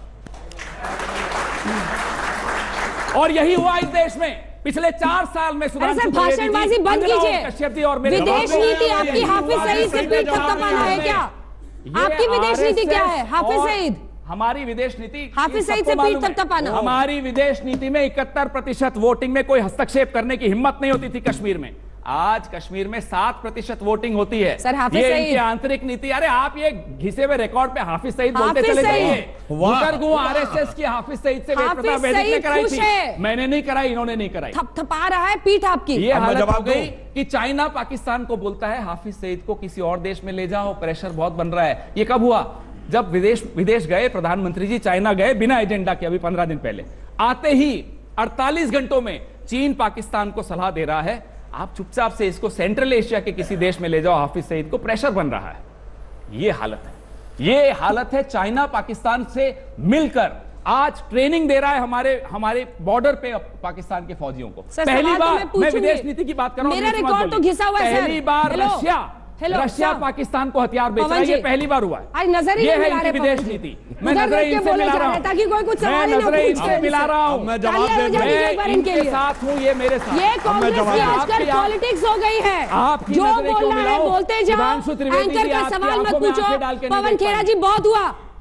और यही हुआ इस देश में पिछले चार साल में। सर भाषणबाजी बंद कीजिए। और विदेश नीति आपकी हाफिज सईद से पीठ थपथपाना है क्या? आपकी विदेश नीति क्या है हाफिज सईद? हमारी विदेश नीति हाफिज सईद से पीठ थपथपाना। हमारी विदेश नीति में इकहत्तर प्रतिशत वोटिंग में कोई हस्तक्षेप करने की हिम्मत नहीं होती थी कश्मीर में। आज कश्मीर में सात प्रतिशत वोटिंग होती है। सर हाफिज ये इनकी आंतरिक नीति। अरे आप ये घिसे हुए रिकॉर्ड पे हाफिज सईद बोलते चले जाइए। आरएसएस की हाफिज सईद से वैदिक ने कराई थी, मैंने नहीं कराई, इन्होंने नहीं कराई। थपथपा रहा है पीठ आपकी। ये हालत हो गई कि चाइना पाकिस्तान को बोलता है हाफिज सईद को किसी और देश में ले जाओ, प्रेशर बहुत बन रहा है। ये कब हुआ? जब विदेश विदेश गए प्रधानमंत्री जी, चाइना गए बिना एजेंडा के, अभी पंद्रह दिन पहले। आते ही अड़तालीस घंटों में चीन पाकिस्तान को सलाह दे रहा है आप चुपचाप से इसको सेंट्रल एशिया के किसी देश में ले जाओ, हाफिज सईद को, प्रेशर बन रहा है। ये हालत है, ये हालत है। चाइना पाकिस्तान से मिलकर आज ट्रेनिंग दे रहा है हमारे हमारे बॉर्डर पे पाकिस्तान के फौजियों को। पहली बार मैं, मैं विदेश नीति की बात कर रहा हूं, मेरा रिकॉर्ड तो घिसा हुआ है। पहली बार रशिया रशिया पाकिस्तान को हथियार बेच रहा है, ये पहली बार हुआ है। आज नजर ही ये नहीं है मिला इनकी विदेश नीति। मैं नजरें इनसे मिला रहा हूं, ताकि कोई कुछ सवाल मैं नजरें इनसे मिला रहा हूं। मैं जवाब दे दूं, मैं इनके साथ हूं, ये मेरे साथ। ये कांग्रेस की आजकल पॉलिटिक्स हो गई है। आपकी जो बोलना है बोलते जाओ, एंकर का सवाल मत पूछो। पवन खेड़ा जी बहुत हुआ,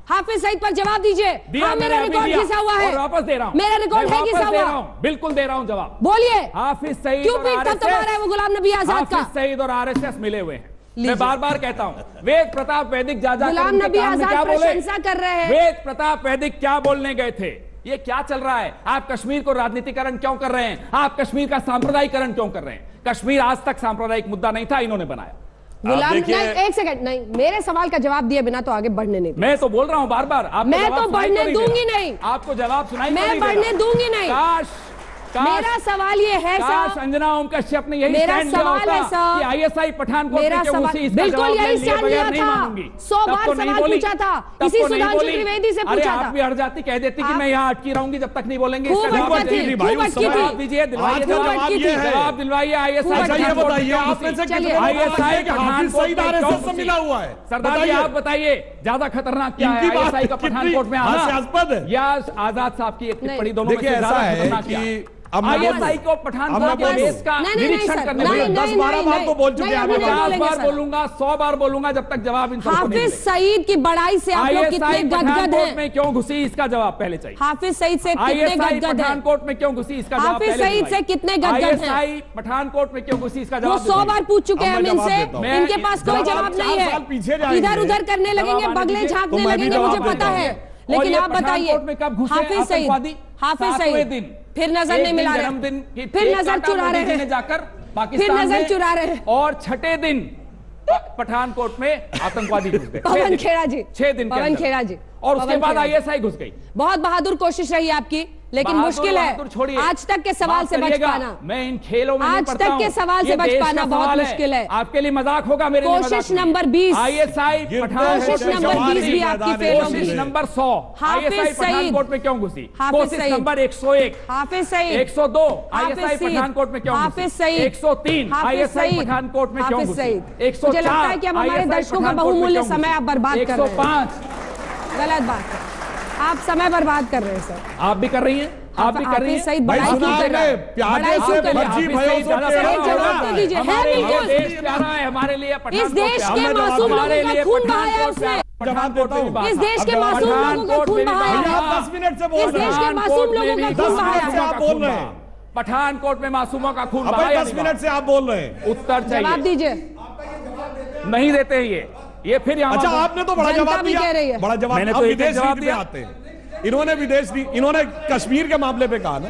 हाफिज सईद पर जवाब दीजिए। हाँ, मेरा रिकॉर्ड घिसा हुआ है, वापस दे रहा हूं, मेरा रिकॉर्ड है घिसा हुआ, बिल्कुल दे रहा हूं जवाब। बोलिए, हाफिज सईद क्यों पीठ थपथपा रहा है वो गुलाम नबी आजाद का? हाफिज सईद और आरएसएस मिले हुए हैं। मैं बार बार कहता हूं, वेद प्रताप वैदिक जाजा गुलाम नबी आजाद प्रशंसा कर रहे हैं। वेद प्रताप वैदिक क्या बोलने गए थे? ये क्या चल रहा है? आप कश्मीर को राजनीतिकरण क्यों कर रहे हैं? आप कश्मीर का सांप्रदायिकरण क्यों कर रहे हैं? कश्मीर आज तक सांप्रदायिक मुद्दा नहीं था, इन्होंने बनाया। गुलाम नहीं, एक सेकंड नहीं, मेरे सवाल का जवाब दिए बिना तो आगे बढ़ने नहीं। मैं तो बोल रहा हूं बार बार, आप मैं तो बढ़ने दूंगी नहीं, आपको जवाब सुनाई मैं बढ़ने दूंगी नहीं। काश मेरा सवाल ये है सर, अंजना ओम कश्यप ने यही मेरा स्टैंड लिया सवाल होता है सर कि आईएसआई पठानकोट में क्यों घुसी, इसका बिल्कुल जवाब यही स्टैंड लिया नहीं था। मानूंगी। सौ बार सवाल पूछा था, इसी सुधांशु त्रिवेदी से पूछा था। आप भी हट जाती, कह देती कि मैं यहाँ अटकी रहूंगी जब तक नहीं बोलेंगे। जवाब दीजिए, जवाब दिलवाइए। आईएसआई आईएसआई पठानकोट से मिला हुआ है। सरदार जी आप बताइए, ज्यादा खतरनाक क्या है, आईएसआई का पठानकोट में आना या आजाद साहब की एक टिप्पणी? दोनों में से ज्यादा खतरनाक क्या है? आईएसआई को पठानकोट के देश का निरीक्षण करने के लिए दस बारह बार तो बोल चुके हैं। पचास बार बोलूंगा, सौ बार बोलूंगा, जब तक जवाब इन सबको नहीं मिलेगा। हाफिज सईद की बड़ाई से आप लोग कितने गदगद हैं? में क्यों घुसी, इसका जवाब पहले चाहिए। हाफिज सईद से कितने गदगद हैं? पठानकोट में क्यों घुसी, इसका जवाब हाफिज सईद से कितने गदगद हैं? आईएसआई पठानकोट में क्यों घुसी, इसका जवाब वो सौ बार पूछ चुके हैं हम इनसे, इनके पास कोई जवाब नहीं है। इधर उधर करने लगेंगे, बगले झांकने लगेंगे, मुझे पता है। लेकिन आप बताइए, हाफिज सईद हाफिज सईद फिर नजर नहीं मिला रहे, फिर नजर चुरा रहे हैं, जाकर फिर नजर चुरा रहे हैं। और छठे दिन पठानकोट में आतंकवादी घुस गए। पवन खेड़ा जी, छह दिन पवन खेड़ा जी, और उसके बाद आईएसआई घुस गई। बहुत बहादुर कोशिश रही आपकी, लेकिन मुश्किल है आज तक के सवाल से बच पाना। मैं इन खेलों में आज तक के सवाल से बच पाना बहुत मुश्किल है। आपके लिए मजाक होगा, मेरे लिए कोशिश नंबर बीस आईएसआई कोशिश नंबर बीस भी आपकी फेल होगी। कोशिश नंबर सौ आईएसआई पठानकोट में क्यों घुसी? कोशिश नंबर एक सौ एक हाफिज सईद, एक सौ दो आईएसआई पठानकोट में क्यों घुसी? हाफिज सईद, एक सौ तीन आईएसआई पठानकोट में क्यों घुसी? एक सौ मुझे लगता है कि अब हमारे दर्शकों का बहुमूल्य समय आप बर्बाद कर रहे हैं। एक सौ पाँच गलत बात है, आप समय बर्बाद कर रहे हैं सर। आप भी कर रही हैं, आप भी कर रही हैं। सही बड़ाई क्यों कर रहे हैं? बड़ाई क्यों कर रहे हैं? जवाब तो दीजिए। है बिल्कुल, देश प्यारा है हमारे लिए। इस देश के मासूम लोगों का खून बहाया उसने। इस देश के मासूम लोगों का खून बहाया। दस मिनट से बोल इस देश के मासूम लोगों का खून बहाया। आप बोल रहे हैं पठानकोट में मासूमों का खून बहाया। दस मिनट से आप बोल रहे हैं, उत्तर चाहिए। जवाब दीजिए। नहीं देते हैं ये ये फिर यहाँ। अच्छा, आपने तो बड़ा जवाब दिया, बड़ा जवाब। मैंने तो विदेश जवाब दिया। आते हैं, इन्होंने विदेश इन्होंने कश्मीर के मामले पे कहा ना।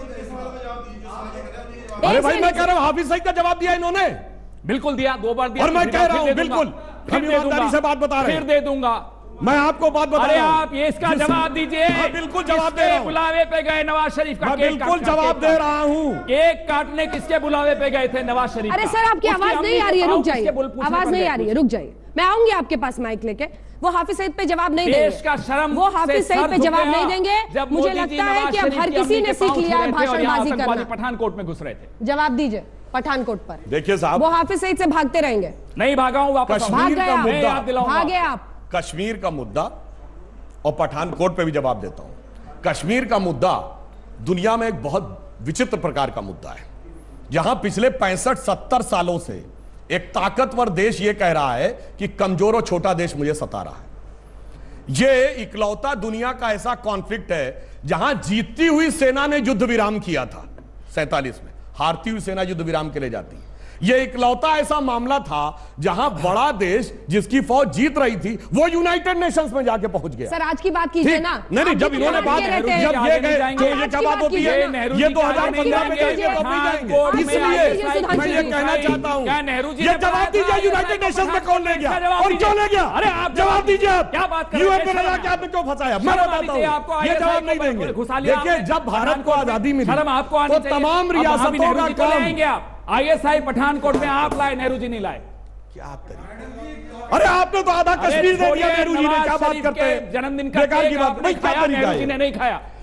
अरे भाई, मैं कह रहा हूं हाफिज सईद का जवाब दिया इन्होंने, बिल्कुल दिया, दो बार दिया। और मैं कह रहा हूं बिल्कुल हम ईमानदारी से बात बता रहे हैं। फिर दे दूंगा, मैं आपको बात बता रहा हूं। आप ये इसका जवाब दीजिए। बिल्कुल जवाब दे रहा हूं। बुलावे पे गए नवाज शरीफ का, बिल्कुल जवाब दे रहा हूं। केक काटने किसके बुलावे पे गए थे? नवाज शरीफ। अरे सर, आपकी आवाज नहीं आ रही है, रुक जाइए। आवाज नहीं आ रही है, रुक जाइए। मैं आऊंगी आपके पास माइक लेके। वो हाफिज सईद पे जवाब नहीं देंगे। देश का शर्म वो हाफिज सईद पे जवाब नहीं देंगे। मुझे लगता है कि अब हर किसी ने सीख लिया है भाषणबाजी करना। पठानकोट में घुस रहे थे। जवाब दीजिए पठानकोट पर। देखिए साहब, वो हाफिज सईद से भागते रहेंगे। नहीं भागा हूं, वापस भाग गए आप, भागे आप। कश्मीर का मुद्दा और पठानकोट पे भी जवाब देता हूं। कश्मीर का मुद्दा दुनिया में एक बहुत विचित्र प्रकार का मुद्दा है, जहां पिछले पैंसठ सत्तर सालों से एक ताकतवर देश यह कह रहा है कि कमजोर और छोटा देश मुझे सता रहा है। यह इकलौता दुनिया का ऐसा कॉन्फ्लिक्ट है जहां जीतती हुई सेना ने युद्ध विराम किया था सैंतालीस में, हारती हुई सेना युद्ध विराम के लिए जाती है। यह इकलौता ऐसा मामला था जहां बड़ा देश जिसकी फौज जीत रही थी वो यूनाइटेड नेशंस में जाके पहुंच गया। सर, आज की बात कीजिए ना। नहीं नहीं, जब इन्होंने बात, जब ये गए तो ये क्या बात होती है? ये दो हजार पंद्रह में जाएंगे तो भी जाएंगे। इसलिए मैं ये कहना चाहता हूँ, ये जवाब दीजिए, यूनाइटेड नेशंस में कौन ले गया और क्यों ले गया? अरे आप जवाब दीजिए। आप क्या बात यूएन में लगा के आपने क्यों फंसाया? मैं बताता हूँ, ये जवाब नहीं देंगे। देखिए, जब भारत को आजादी मिली तो तमाम रियासतों का काम आईएसआई पठानकोट में आप लाए, नेहरू जी नहीं लाए। क्या तरीका? अरे आपने तो आधा कश्मीर दे दिया नेहरू जी ने। क्या बात करते हैं? जन्मदिन का बेकार की बात नहीं, खाया, नेहरू जी ने नहीं खाया।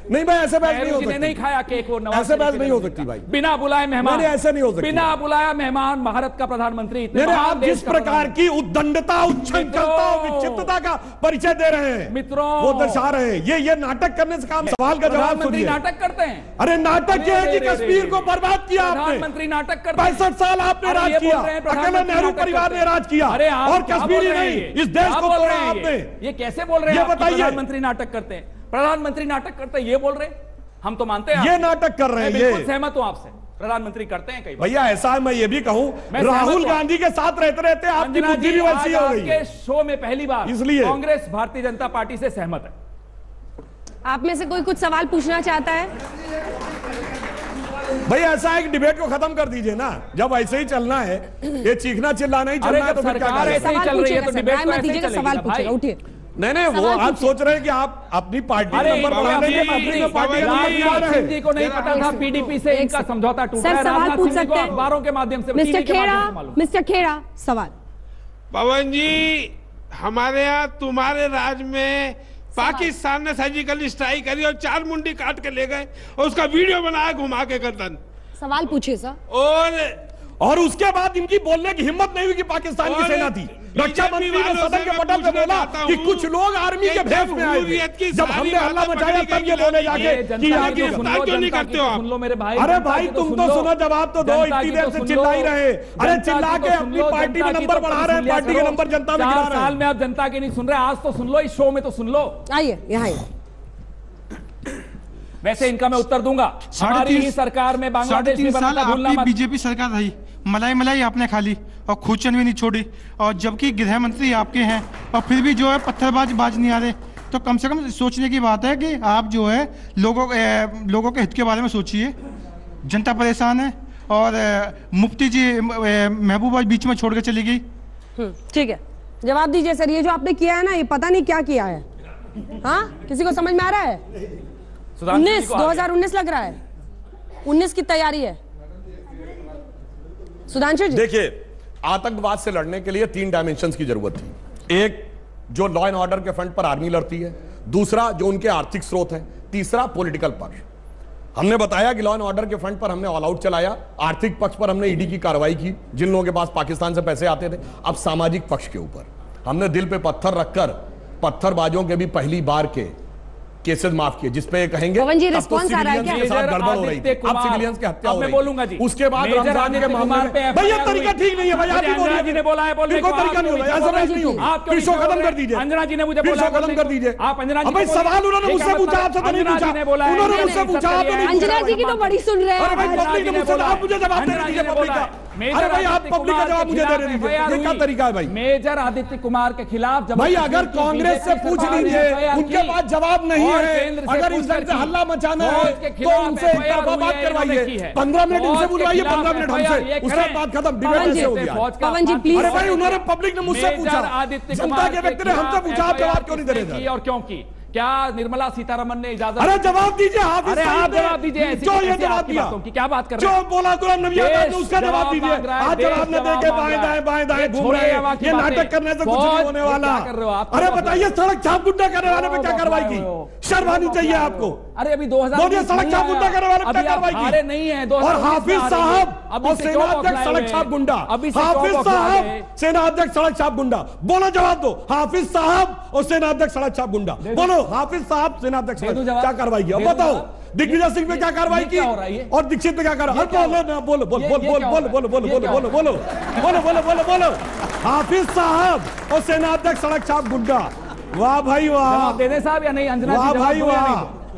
नहीं भाई, ऐसे बहस नहीं हो सकती। नहीं खाया केक वो नवाज ऐसे बहस नहीं हो सकती भाई, बिना बुलाए मेहमान। नहीं, ऐसे नहीं हो सकती। बिना बुलाया मेहमान भारत का प्रधानमंत्री। आप जिस प्रकार की उद्दंडता, उच्छृंखलता, विचित्रता का परिचय दे रहे हैं मित्रों, वो दर्शा रहे हैं। ये ये नाटक करने से काम। सवाल का जवाब सुनिए। नाटक करते हैं। अरे नाटक ये है कि कश्मीर को बर्बाद किया आपने। प्रधानमंत्री नाटक करते हैं। पैंसठ साल आपने राज किया, अकेले नेहरू परिवार ने राज किया, और कश्मीरी नहीं, इस देश को तोड़ा आपने। ये कैसे बोल रहे हैं? ये बताइए। प्रधानमंत्री नाटक करते हैं, प्रधानमंत्री नाटक करते हैं, ये बोल रहे हैं? हम तो मानते हैं ये नाटक कर रहे हैं। मैं बिल्कुल सहमत हूं आपसे, प्रधानमंत्री करते हैं कई बार। भैया ऐसा है, मैं ये भी कहूं, राहुल गांधी के साथ रहते रहते आपकी बुद्धि भी वैसी हो गई है। शो में पहली बार इसलिए कांग्रेस भारतीय जनता पार्टी से सहमत है। आप में से कोई कुछ सवाल पूछना चाहता है? भाई ऐसा एक डिबेट को खत्म कर दीजिए ना। जब ऐसे ही चलना है, ये चीखना चिल्लाना ही चलना है, तो फिर क्या सरकार ऐसे ही चल रही है तो डिबेट को ऐसे ही चलेगी। सवाल पूछिएगा, उठिए। नहीं नहीं, वो आप सोच रहे हैं कि आप अपनी पार्टी नंबर बढ़ाने के अपनी पार्टी राजनाथ सिंह जी को नहीं पता था पीडीपी से इनका समझौता टूटा है। सवाल पूछ सकते हैं अखबारों के माध्यम से, मिस्टर खेड़ा। मिस्टर खेड़ा, सवाल। पवन जी, हमारे यहाँ तुम्हारे राज में पाकिस्तान ने सर्जिकल स्ट्राइक करी और चार मुंडी काट के ले गए और उसका वीडियो बनाया घुमा के गर्दन। सवाल पूछिए सर। और और उसके बाद इनकी बोलने की हिम्मत नहीं हुई कि पाकिस्तान की सेना थी। रक्षा मंत्री ने सदन के पटल पे बोला कि कुछ लोग आर्मी के भेष में आए थे। जब हमने हल्ला मचाया तब ये बोले जाके कि आगे क्यों नहीं करते हो? सुन लो मेरे भाई। अरे भाई तुम तो सुनो, जवाब तो दो। इतनी देर से चिल्ला ही रहे। अरे चिल्ला के अपनी पार्टी में नंबर बढ़ा रहे हैं, पार्टी के नंबर जनता में गिरा रहे हैं। साल में आप जनता के नहीं सुन रहे, आज तो सुन लो, इस शो में तो सुन लो। आइए यहाँ। वैसे इनका मैं उत्तर दूंगा। हमारी ही सरकार में बांग्लादेश में बना था, भूलना मत। बीजेपी सरकार रही, मलाई मलाई आपने खा ली और खुदचन भी नहीं छोड़ी, और जबकि गृह मंत्री आपके हैं और फिर भी जो है पत्थरबाज बाज नहीं आ रहे। तो कम से कम सोचने की बात है कि आप जो है लोगों ए, लोगों के हित के बारे में सोचिए। जनता परेशान है और ए, मुफ्ती जी महबूबा बीच में छोड़ के चली गई। ठीक है, जवाब दीजिए सर। ये जो आपने किया है ना, ये पता नहीं क्या किया है। हाँ, किसी को समझ में आ रहा है? उन्नीस दो हजार उन्नीस लग रहा है, उन्नीस की तैयारी है। सुधांशु जी, देखिए, आतंकवाद से लड़ने के लिए तीन डायमेंशंस की जरूरत थी। एक, जो लॉ एंड ऑर्डर के फ्रंट पर आर्मी लड़ती है। दूसरा, जो उनके आर्थिक स्रोत है। तीसरा, पॉलिटिकल पक्ष। हमने बताया कि लॉ एंड ऑर्डर के फ्रंट पर हमने ऑल आउट चलाया, आर्थिक पक्ष पर हमने ईडी की कार्रवाई की जिन लोगों के पास पाकिस्तान से पैसे आते थे। अब सामाजिक पक्ष के ऊपर हमने दिल पे पत्थर रखकर पत्थरबाजों के भी पहली बार के केसेस माफ किए, जिसपे कहेंगे पवन जी रिस्पॉन्स आ रहा है क्या? के साथ गड़बड़ हो रही थी, अब सिविलियंस की हत्या हो रही है। बोलूंगा जी, उसके बाद रमजान के मामले में भैया तरीका ठीक नहीं है। भैया आप भी बोलिए, जी ने बोला है, बोलने को तरीका नहीं होगा। ऐसा नहीं होगा। आप शो खत्म कर दीजिए। अंजना जी ने मुझे बोला, खत्म कर दीजिए। आप अंजना जी, भाई सवाल उन्होंने मुझसे पूछा, आपसे तो नहीं पूछा। उन्होंने मुझसे पूछा, आप नहीं। अंजना जी की तो बड़ी सुन रहे हैं। अरे भाई पब्लिक ने मुझसे, आप मुझे जवाब दे दीजिए पब्लिक का। अरे भाई आप पब्लिक का जवाब मुझे दे दीजिए, ये क्या तरीका है भाई? मेजर आदित्य कुमार के खिलाफ भाई अगर कांग्रेस से पूछ लीजिए, उनके पास जवाब नहीं है। अगर इस तरह से हल्ला मचाना है तो उनसे एक तरफा बात करवाइए। पंद्रह मिनट उनसे बुलवाइए, पंद्रह मिनट हमसे, उसके बाद खत्म, डिबेट ऐसे हो गया। पवन जी प्लीज। अरे भाई उन्होंने, पब्लिक ने मुझसे पूछा, जनता के व्यक्ति ने हमसे पूछा, आप जवाब क्यों नहीं दे रहे? और क्यों की? क्या निर्मला सीतारमन ने इजाजत? अरे जवाब दीजिए। अरे आप जवाब दीजिए। जो ये जवाब दिया, क्या बात कर रहे हैं? जो बोला गुलाम नबी आजाद ने, उसका जवाब दीजिए। आज जवाब न देके बाएं दाएं बाएं दाएं घूम रहे हैं। ये नाटक करने से कुछ नहीं होने वाला। अरे बताइए, सड़क छाप गुंडा करने वाले पे क्या कार्रवाई की? शर्म आनी चाहिए आपको। अरे अभी दो हजार बोलिए, सड़क छाप गुंडा करने वाले पे क्या कार्रवाई की? अरे नहीं है। और हाफिज साहब और सेनाध्यक्ष सड़क छाप गुंडा, हाफिज साहब सेनाध्यक्ष सड़क छाप गुंडा, बोलो जवाब दो। हाफिज साहब और सेनाध्यक्ष सड़क छाप गुंडा, बोलो। हाफिज साहब सेनाध्यक्ष क्या कार्रवाई की? अब बताओ। दिग्विजय सिंह पे क्या कार्रवाई की और दीक्षित पे क्या कार्रवाई? बोलो बोलो बोलो बोलो बोलो बोलो बोलो बोलो बोलो बोलो बोलो बोलो बोलो बोलो बोलो हाफिज साहब और सेनाध्यक्ष सड़क छाप गुंडा। वाह भाई वाह। देने साहब या नहीं? अंजना वाह भाई वाह।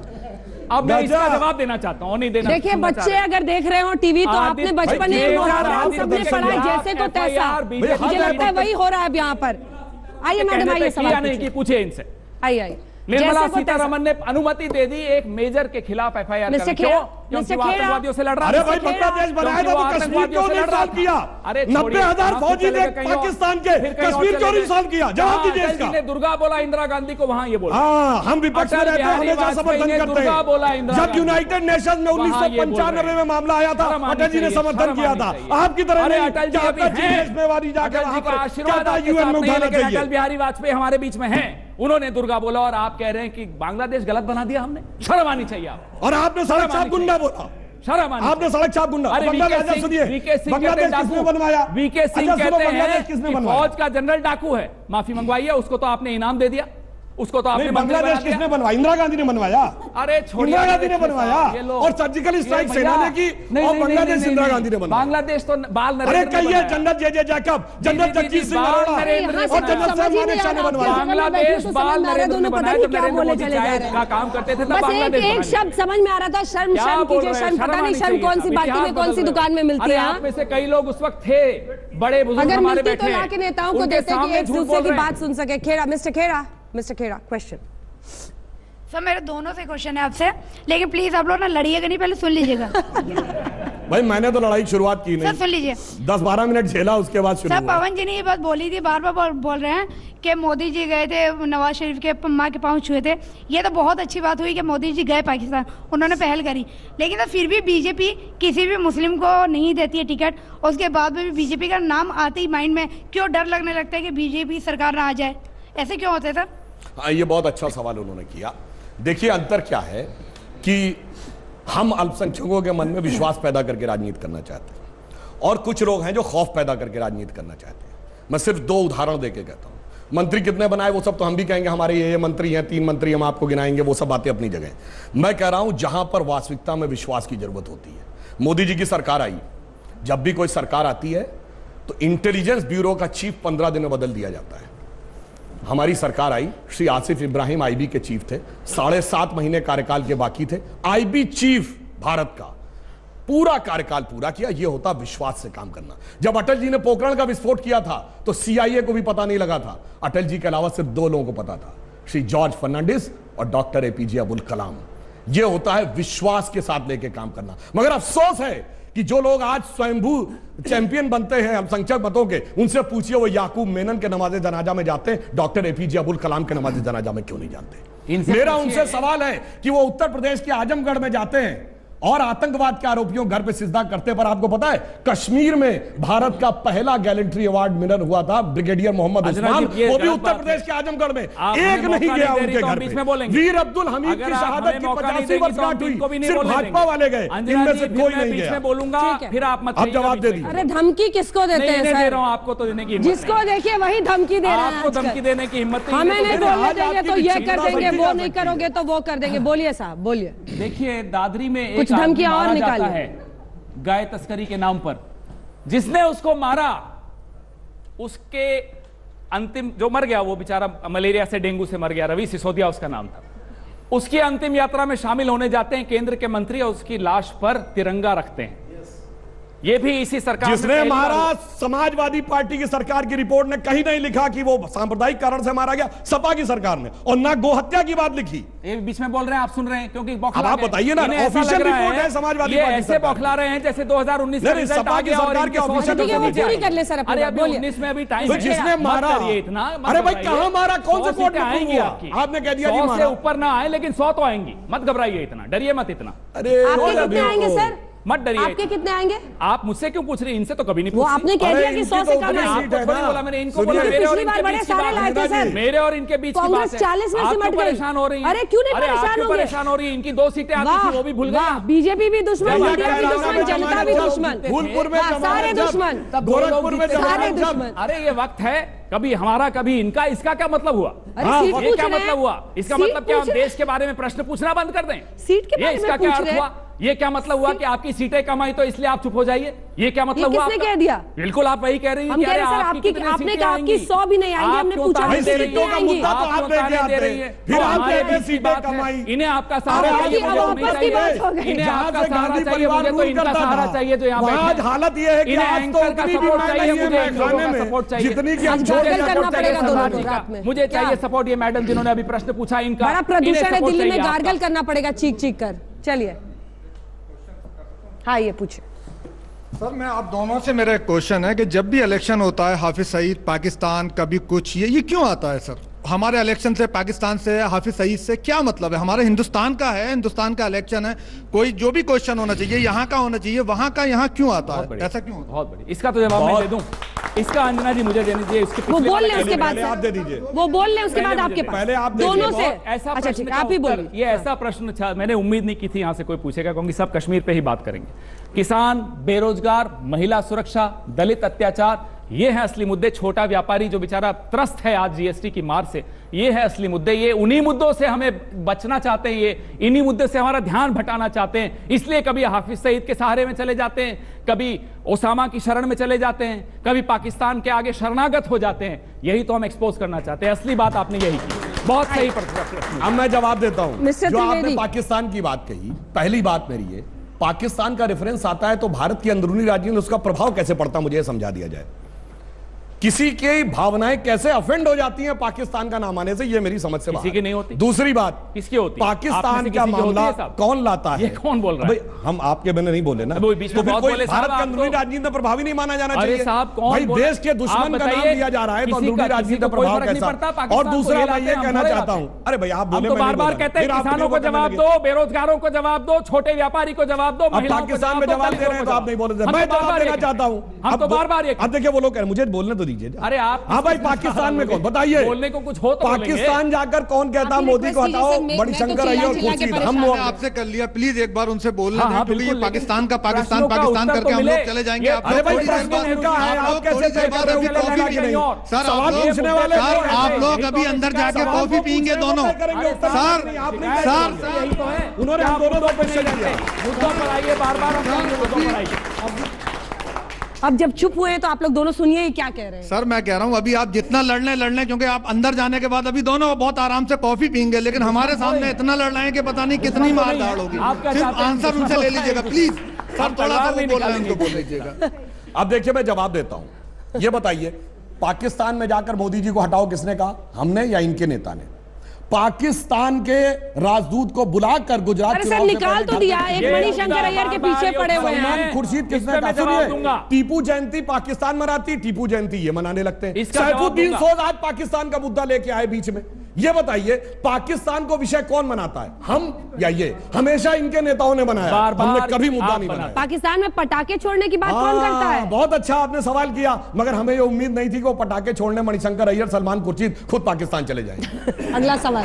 अब मैं इसका जवाब देना चाहता हूँ, नहीं देना। देखिए बच्चे अगर देख रहे हो टीवी तो आपने बचपन में सबने पढ़ा है जैसे को तैसा। मुझे लगता है वही हो रहा है अब यहाँ पर। आइए मैडम, आइए सवाल पूछिए इनसे। आइए आइए। निर्मला सीतारमन ने अनुमति दे दी एक मेजर के खिलाफ एफआईआर करने। क्यों? क्योंकि वो आतंकवादियों से लड़ रहा है। अरे भाई बांग्लादेश बनाया था तो कश्मीर क्यों नहीं सॉल्व किया? नब्बे हजार फौजी ने पाकिस्तान के कश्मीर क्यों नहीं सॉल्व किया? जवाब दीजिए इसका। दुर्गा बोला इंदिरा गांधी को, वहां ये बोला। हाँ, हम विपक्ष में रहते हैं, हमेशा समर्थन करते हैं। जब यूनाइटेड नेशन में उन्नीस सौ पंचानवे में मामला आया था, अटल जी ने समर्थन किया था। आपकी तरह नहीं। अटल जी यूएन में उठाना चाहिए। अटल बिहारी वाजपेयी हमारे बीच में है। उन्होंने दुर्गा बोला और आप कह रहे हैं कि बांग्लादेश गलत बना दिया हमने। शर्म आनी चाहिए आप। और आपने सड़क छाप गुंडा बोला, शर्म आनी आपने सड़क छाप गुंडा। बांग्लादेश सुनिए, बांग्लादेश किसने बनवाया? वीके सिंह कहते हैं किसने कि फौज का जनरल डाकू है, माफी मंगवाइए, उसको तो आपने इनाम दे दिया, उसको तो आपने बांग्लादेश किसने बनवाया? इंदिरा गांधी ने बनवाया। अरे छोड़िए, इंदिरा गांधी ने बनवाया और सर्जिकल स्ट्राइक सेना ने की और बांग्लादेश इंदिरा गांधी ने बनवाया। बांग्लादेश तो बाल अरे कहिए general J J Jacob, general Jagjit Singh Aurora और जनरल साहब मानेकशॉ ने बनवाया। बांग्लादेश बाल नरेंद्र ने बनाया जब नरेंद्र मोदी का काम करते थे तब बांग्लादेश। एक शब्द समझ में आ रहा था, शर्म शर्म कीजिए, शर्म पता नहीं शर्म कौन सी पार्टी में कौन सी दुकान में मिलती है। आप में से कई लोग उस वक्त थे, बड़े बुजुर्ग हमारे बैठे, तो लाके नेताओं को देते कि एक दूसरे की बात सुन सके। Khera, mister Khera, mister Khera, question. Sir मेरे दोनों से क्वेश्चन है आपसे, लेकिन प्लीज आप लोग ना लड़िएगा नहीं, पहले सुन लीजिएगा। भाई मैंने तो लड़ाई शुरुआत की नहीं। सर सुन लीजिए, दस बारह मिनट झेला, उसके बाद शुरू सर पवन जी ने ये बात बोली थी, बार बार बोल, बोल रहे हैं कि मोदी जी गए थे नवाज शरीफ के माँ के पाँव छुए थे। ये तो बहुत अच्छी बात हुई कि मोदी जी गए पाकिस्तान, उन्होंने पहल करी, लेकिन तो फिर भी बीजेपी किसी भी मुस्लिम को नहीं देती है टिकट। उसके बाद में भी बीजेपी का नाम आते ही माइंड में क्यों डर लगने लगता है कि बीजेपी सरकार ना आ जाए, ऐसे क्यों होते सर? हाँ, ये बहुत अच्छा सवाल उन्होंने किया। देखिए अंतर क्या है कि हम अल्पसंख्यकों के मन में विश्वास पैदा करके राजनीति करना चाहते हैं और कुछ लोग हैं जो खौफ पैदा करके राजनीति करना चाहते हैं। मैं सिर्फ दो उदाहरण देके कहता हूं। मंत्री कितने बनाए वो सब तो हम भी कहेंगे, हमारे ये मंत्री हैं, तीन मंत्री हम आपको गिनाएंगे, वो सब बातें अपनी जगह। मैं कह रहा हूं जहां पर वास्तविकता में विश्वास की जरूरत होती है। मोदी जी की सरकार आई, जब भी कोई सरकार आती है तो इंटेलिजेंस ब्यूरो का चीफ पंद्रह दिन में बदल दिया जाता है। हमारी सरकार आई, श्री आसिफ इब्राहिम आईबी के चीफ थे, साढ़े सात महीने कार्यकाल के बाकी थे, आईबी चीफ भारत का पूरा कार्यकाल पूरा किया। यह होता विश्वास से काम करना। जब अटल जी ने पोखरण का विस्फोट किया था तो सीआईए को भी पता नहीं लगा था, अटल जी के अलावा सिर्फ दो लोगों को पता था, श्री जॉर्ज फर्नांडिस और डॉक्टर एपीजे अब्दुल कलाम। यह होता है विश्वास के साथ लेके काम करना। मगर अफसोस है कि जो लोग आज स्वयंभू चैंपियन बनते हैं अल्पसंख्यक मतों के, उनसे पूछिए वो याकूब मेनन के नमाज़े जनाजा में जाते हैं, डॉक्टर एपीजे अब्दुल कलाम के नमाज़े जनाजा में क्यों नहीं जाते? मेरा उनसे सवाल है कि वो उत्तर प्रदेश के आजमगढ़ में जाते हैं और आतंकवाद के आरोपियों घर पे सिजदा करते। पर आपको पता है कश्मीर में भारत का पहला गैलेंट्री अवार्ड विनर हुआ था ब्रिगेडियर मोहम्मद उस्मान, वो भी उत्तर प्रदेश के आजमगढ़ में। एक नहीं गया उनके घर पे। वीर अब्दुल हमीद की शहादत की पचासी वर्षगांठ हुई, सिर्फ भाजपा वाले गए, इनमें से कोई नहीं गया। बोलूंगा फिर आप मत अब जवाब दे दीजिए। अरे धमकी किसको देते हैं सर? दे रहा हूं आपको तो देने की, जिसको देखिए वही धमकी दे रहे हैं। आपको धमकी देने की हिम्मत हमें नहीं बोलने देंगे तो ये कर देंगे, वो नहीं करोगे तो वो कर देंगे। बोलिए साहब, बोलिए। देखिए दादरी में कुछ धमकियां और निकालिए है गाय तस्करी के नाम पर। जिसने उसको मारा उसके अंतिम, जो मर गया वो बेचारा मलेरिया से डेंगू से मर गया, रवि सिसोदिया उसका नाम था, उसकी अंतिम यात्रा में शामिल होने जाते हैं केंद्र के मंत्री और उसकी लाश पर तिरंगा रखते हैं। ये भी इसी सरकार जिसने मारा, समाजवादी पार्टी की सरकार की रिपोर्ट ने कहीं नहीं लिखा कि वो सांप्रदायिक कारण से मारा गया, सपा की सरकार ने, और ना गोहत्या की बात लिखी। ये बीच में बोल रहे हैं, आप सुन रहे हैं क्योंकि अब आप बताइए ना, ऑफिशियल रिपोर्ट है समाजवादी पार्टी, ऐसे बौखला रहे हैं जैसे दो हज़ार उन्नीस में रिजल्ट आ गया और इनके ऑफिशियल पूरी कर ले सर। अरे अभी उन्नीस में अभी टाइम है, जिसने मारा इतना, अरे भाई कहां मारा, कौन से कोर्ट में आएंगे आपकी? आपने कह दिया सौ से ऊपर ना आए लेकिन सौ तो आएंगी, मत घबराइए इतना, डरिए मत इतना। अरे आपके कितने आएंगे सर? मत डरिए। आपके कितने आएंगे? आप मुझसे क्यों पूछ रहे हैं? इनसे तो कभी नहीं पूछी। वो आपने कह दिया कि सौ से कम है। आपको थोड़ी बोला मैंने, इनको बोला। मेरे और इनके बीच की बात है, मेरे और इनके बीच की बात है। चालीस में सिमट गई। परेशान हो रही है। अरे क्यों नहीं परेशान होंगे? परेशान हो रही है, इनकी दो सीटें आती थी वो भी भूल गए। बीजेपी भी दुश्मन, इंडिया भी दुश्मन, जनता भी दुश्मन, फूलपुर में सारे दुश्मन, गोरखपुर में सारे दुश्मन। अरे ये वक्त है, कभी हमारा कभी इनका, इसका क्या मतलब हुआ? ये क्या मतलब हुआ? इसका मतलब क्या हम देश के बारे में प्रश्न पूछना बंद कर दें? सीट के बारे में इसका क्या अर्थ हुआ? ये क्या मतलब हुआ कि आपकी सीटें कम आई तो इसलिए आप चुप हो जाइए? ये क्या मतलब हुआ? किसने कह दिया? बिल्कुल आप वही कह रही हैं। हम कह रहे हैं सर, आपकी आपने कहा आपकी सौ भी नहीं आएंगी, हमने पूछा कितनी आएंगी? आप दे रही है, फिर हमारे सीटें कमाई, इन्हें आपका सहारा चाहिए, मुझे नहीं चाहिए। इन्हें आपका सहारा चाहिए, मुझे तो इनका सहारा चाहिए जो यहाँ बैठे। आज हालत ये है कि आज तो का सपोर्ट चाहिए, मुझे खाने में सपोर्ट चाहिए, जितनी की हम करना पड़ेगा दोनों रात में। मुझे चाहिए सपोर्ट। ये मैडम जिन्होंने अभी प्रश्न पूछा, इनका बड़ा प्रदूषण है दिल्ली में, गार्गल करना पड़ेगा चीख चीख कर। चलिए हाँ, ये पूछे सर। मैं आप दोनों से मेरा एक क्वेश्चन है कि जब भी इलेक्शन होता है हाफिज सईद पाकिस्तान, कभी कुछ, ये ये क्यों आता है सर? हमारे इलेक्शन से, पाकिस्तान से, हाफिज सईद से क्या मतलब है? हमारे हिंदुस्तान का है, हिंदुस्तान का इलेक्शन है, कोई जो भी क्वेश्चन होना चाहिए यहाँ का होना चाहिए, वहाँ का यहाँ क्यों आता है? ऐसा क्यों होता है? बहुत बढ़िया, इसका तो जवाब मैं दे दूं। इसका अंजना जी मुझे देने दीजिए। इसके वो बोल ले उसके बाद आप दे दीजिए, वो बोल ले उसके बाद आपके पास पहले आप दोनों से। ऐसा अच्छा प्रश्न ठीक, का आप ही उत्तर- बोलिए। ये ऐसा प्रश्न था, मैंने उम्मीद नहीं की थी यहां से कोई पूछेगा, क्योंकि सब कश्मीर पे ही बात करेंगे। किसान, बेरोजगार, महिला सुरक्षा, दलित अत्याचार, ये है असली मुद्दे। छोटा व्यापारी जो बेचारा त्रस्त है आज जीएसटी की मार से, ये है असली मुद्दे। ये उन्हीं मुद्दों से हमें बचना चाहते हैं, ये इन्हीं मुद्दे से हमारा ध्यान भटाना चाहते हैं। इसलिए कभी हाफिज सईद के सहारे में चले जाते हैं, कभी ओसामा की शरण में चले जाते हैं, कभी पाकिस्तान के आगे शरणागत हो जाते हैं। यही तो हम एक्सपोज करना चाहते हैं। असली बात आपने यही की। बहुत सही प्रश्न। अब मैं जवाब देता हूं। मिस्टर जो आपने त्रिवेदी। पाकिस्तान की बात कही, पहली बात मेरी है, पाकिस्तान का रेफरेंस आता है तो भारत की अंदरूनी राज्यों में उसका प्रभाव कैसे पड़ता, मुझे समझा दिया जाए। किसी की भावनाएं कैसे अफेंड हो जाती हैं पाकिस्तान का नाम आने से, ये मेरी समझ से बाहर। किसी की नहीं होती। दूसरी बात, किसकी होती? पाकिस्तान का मामला कौन लाता है? ये कौन बोल रहा है? भाई हम आपके बिना नहीं बोले ना, तो बीच में फिर बहुत कोई बोले भारत साहब, के आप अंदरूनी तो- राजनीति प्रभावी नहीं माना जाना अरे चाहिए। साहब, कौन भाई बोला? देश के दुश्मन आप का नाम बताइए, लिया जा रहा है तो किसी अंदरूनी का- राजनीति किसी का को कोई प्रभाव फर्क नहीं कैसा? पड़ता, और पाकिस्तान को दूसरा ये मैं लाते ये हैं, कहना हम थोड़े चाहता लाते हूं, अरे भाई आप हम बोले, तो मैं नहीं बार बार बोला। कहते हैं फिर आप किसानों को वीडियो करने जवाब लगे। दो, बेरोजगारों को जवाब दो, छोटे व्यापारी को जवाब दो, अब महिलाओं को पाकिस्तान में दो, जवाब दे रहे हैं तो आप नहीं बोल रहे। मैं जवाब देना चाहता हूं। हम तो बार बार ये अब देखिए वो लोग कह रहे हैं, मुझे बोलने तो दीजिए। अरे आप हाँ भाई, पाकिस्तान में कौन, बताइए बोलने को कुछ हो तो पाकिस्तान जाकर कौन कहता मोदी को हटाओ, बड़ी शंकर अय्यर खुर्शीद, हम लोग आपसे कर लिया, प्लीज एक बार उनसे बोलने हाँ, दें, हाँ, क्योंकि ये बिल्कुल, पाकिस्तान का पाकिस्तान प्रश्नों का पाकिस्तान उत्तर करके तो हम मिले। लोग चले जाएंगे। ये- आप अरे लोग भाई थोड़ी देर प्रश्न बाद इनका है, आप आप लोग कैसे थोड़ी देर तय बाद कर रहे हो अभी कि कॉफी लेना पीने कि नहीं? और सर आप सवाल लोग पूछने वाले सर कौन आप है? लोग अभी अंदर जाके सवाल कॉफी को पियेंगे पूछने दोनों। वाले करेंगे, उत्तर सर नहीं, आप नहीं सर करेंगे। यही तो है। उन्होंने हम दोनों को क्वेश्चन किया। मुद्दों पर आइए, बार बार हम कहेंगे मुद्दों पर आइए। अब जब चुप हुए हैं तो आप लोग दोनों सुनिए ये क्या कह रहे हैं। सर मैं कह रहा हूं अभी आप जितना लड़ने लड़ने, क्योंकि आप अंदर जाने के बाद अभी दोनों बहुत आराम से कॉफी पीएंगे, लेकिन हमारे सामने इतना लड़ रहे हैं कि पता नहीं कितनी मार धाड़ होगी। सिर्फ आंसर उनसे ले लीजिएगा प्लीज। सर थोड़ा सा वो बोल रहे हैं उनको बोल लीजिएगा। अब देखिए मैं जवाब देता हूं। ये बताइए, पाकिस्तान में जाकर मोदी जी को हटाओ किसने कहा, हमने या इनके नेता ने? पाकिस्तान के राजदूत को बुलाकर गुजरात अरे सर निकाल तो दिया, एक मणिशंकर अय्यर के पीछे पड़े हुए हैं। सलमान खुर्शीद किसने कहा? सुनिए, टीपू जयंती पाकिस्तान मनाती, टीपू जयंती ये मनाने लगते हैं। सैफुद्दीन सोज आज पाकिस्तान का मुद्दा लेके आए बीच में। ये बताइए, पाकिस्तान को विषय कौन मनाता है, हम या ये? हमेशा इनके नेताओं ने बनाया, बार बार हमने कभी मुद्दा नहीं बनाया। पाकिस्तान में पटाखे छोड़ने की बात कौन करता है? बहुत अच्छा आपने सवाल किया, मगर हमें ये उम्मीद नहीं थी कि वो पटाखे छोड़ने मणिशंकर अय्यर, सलमान खुर्शीद खुद पाकिस्तान चले जाएंगे। अगला सवाल।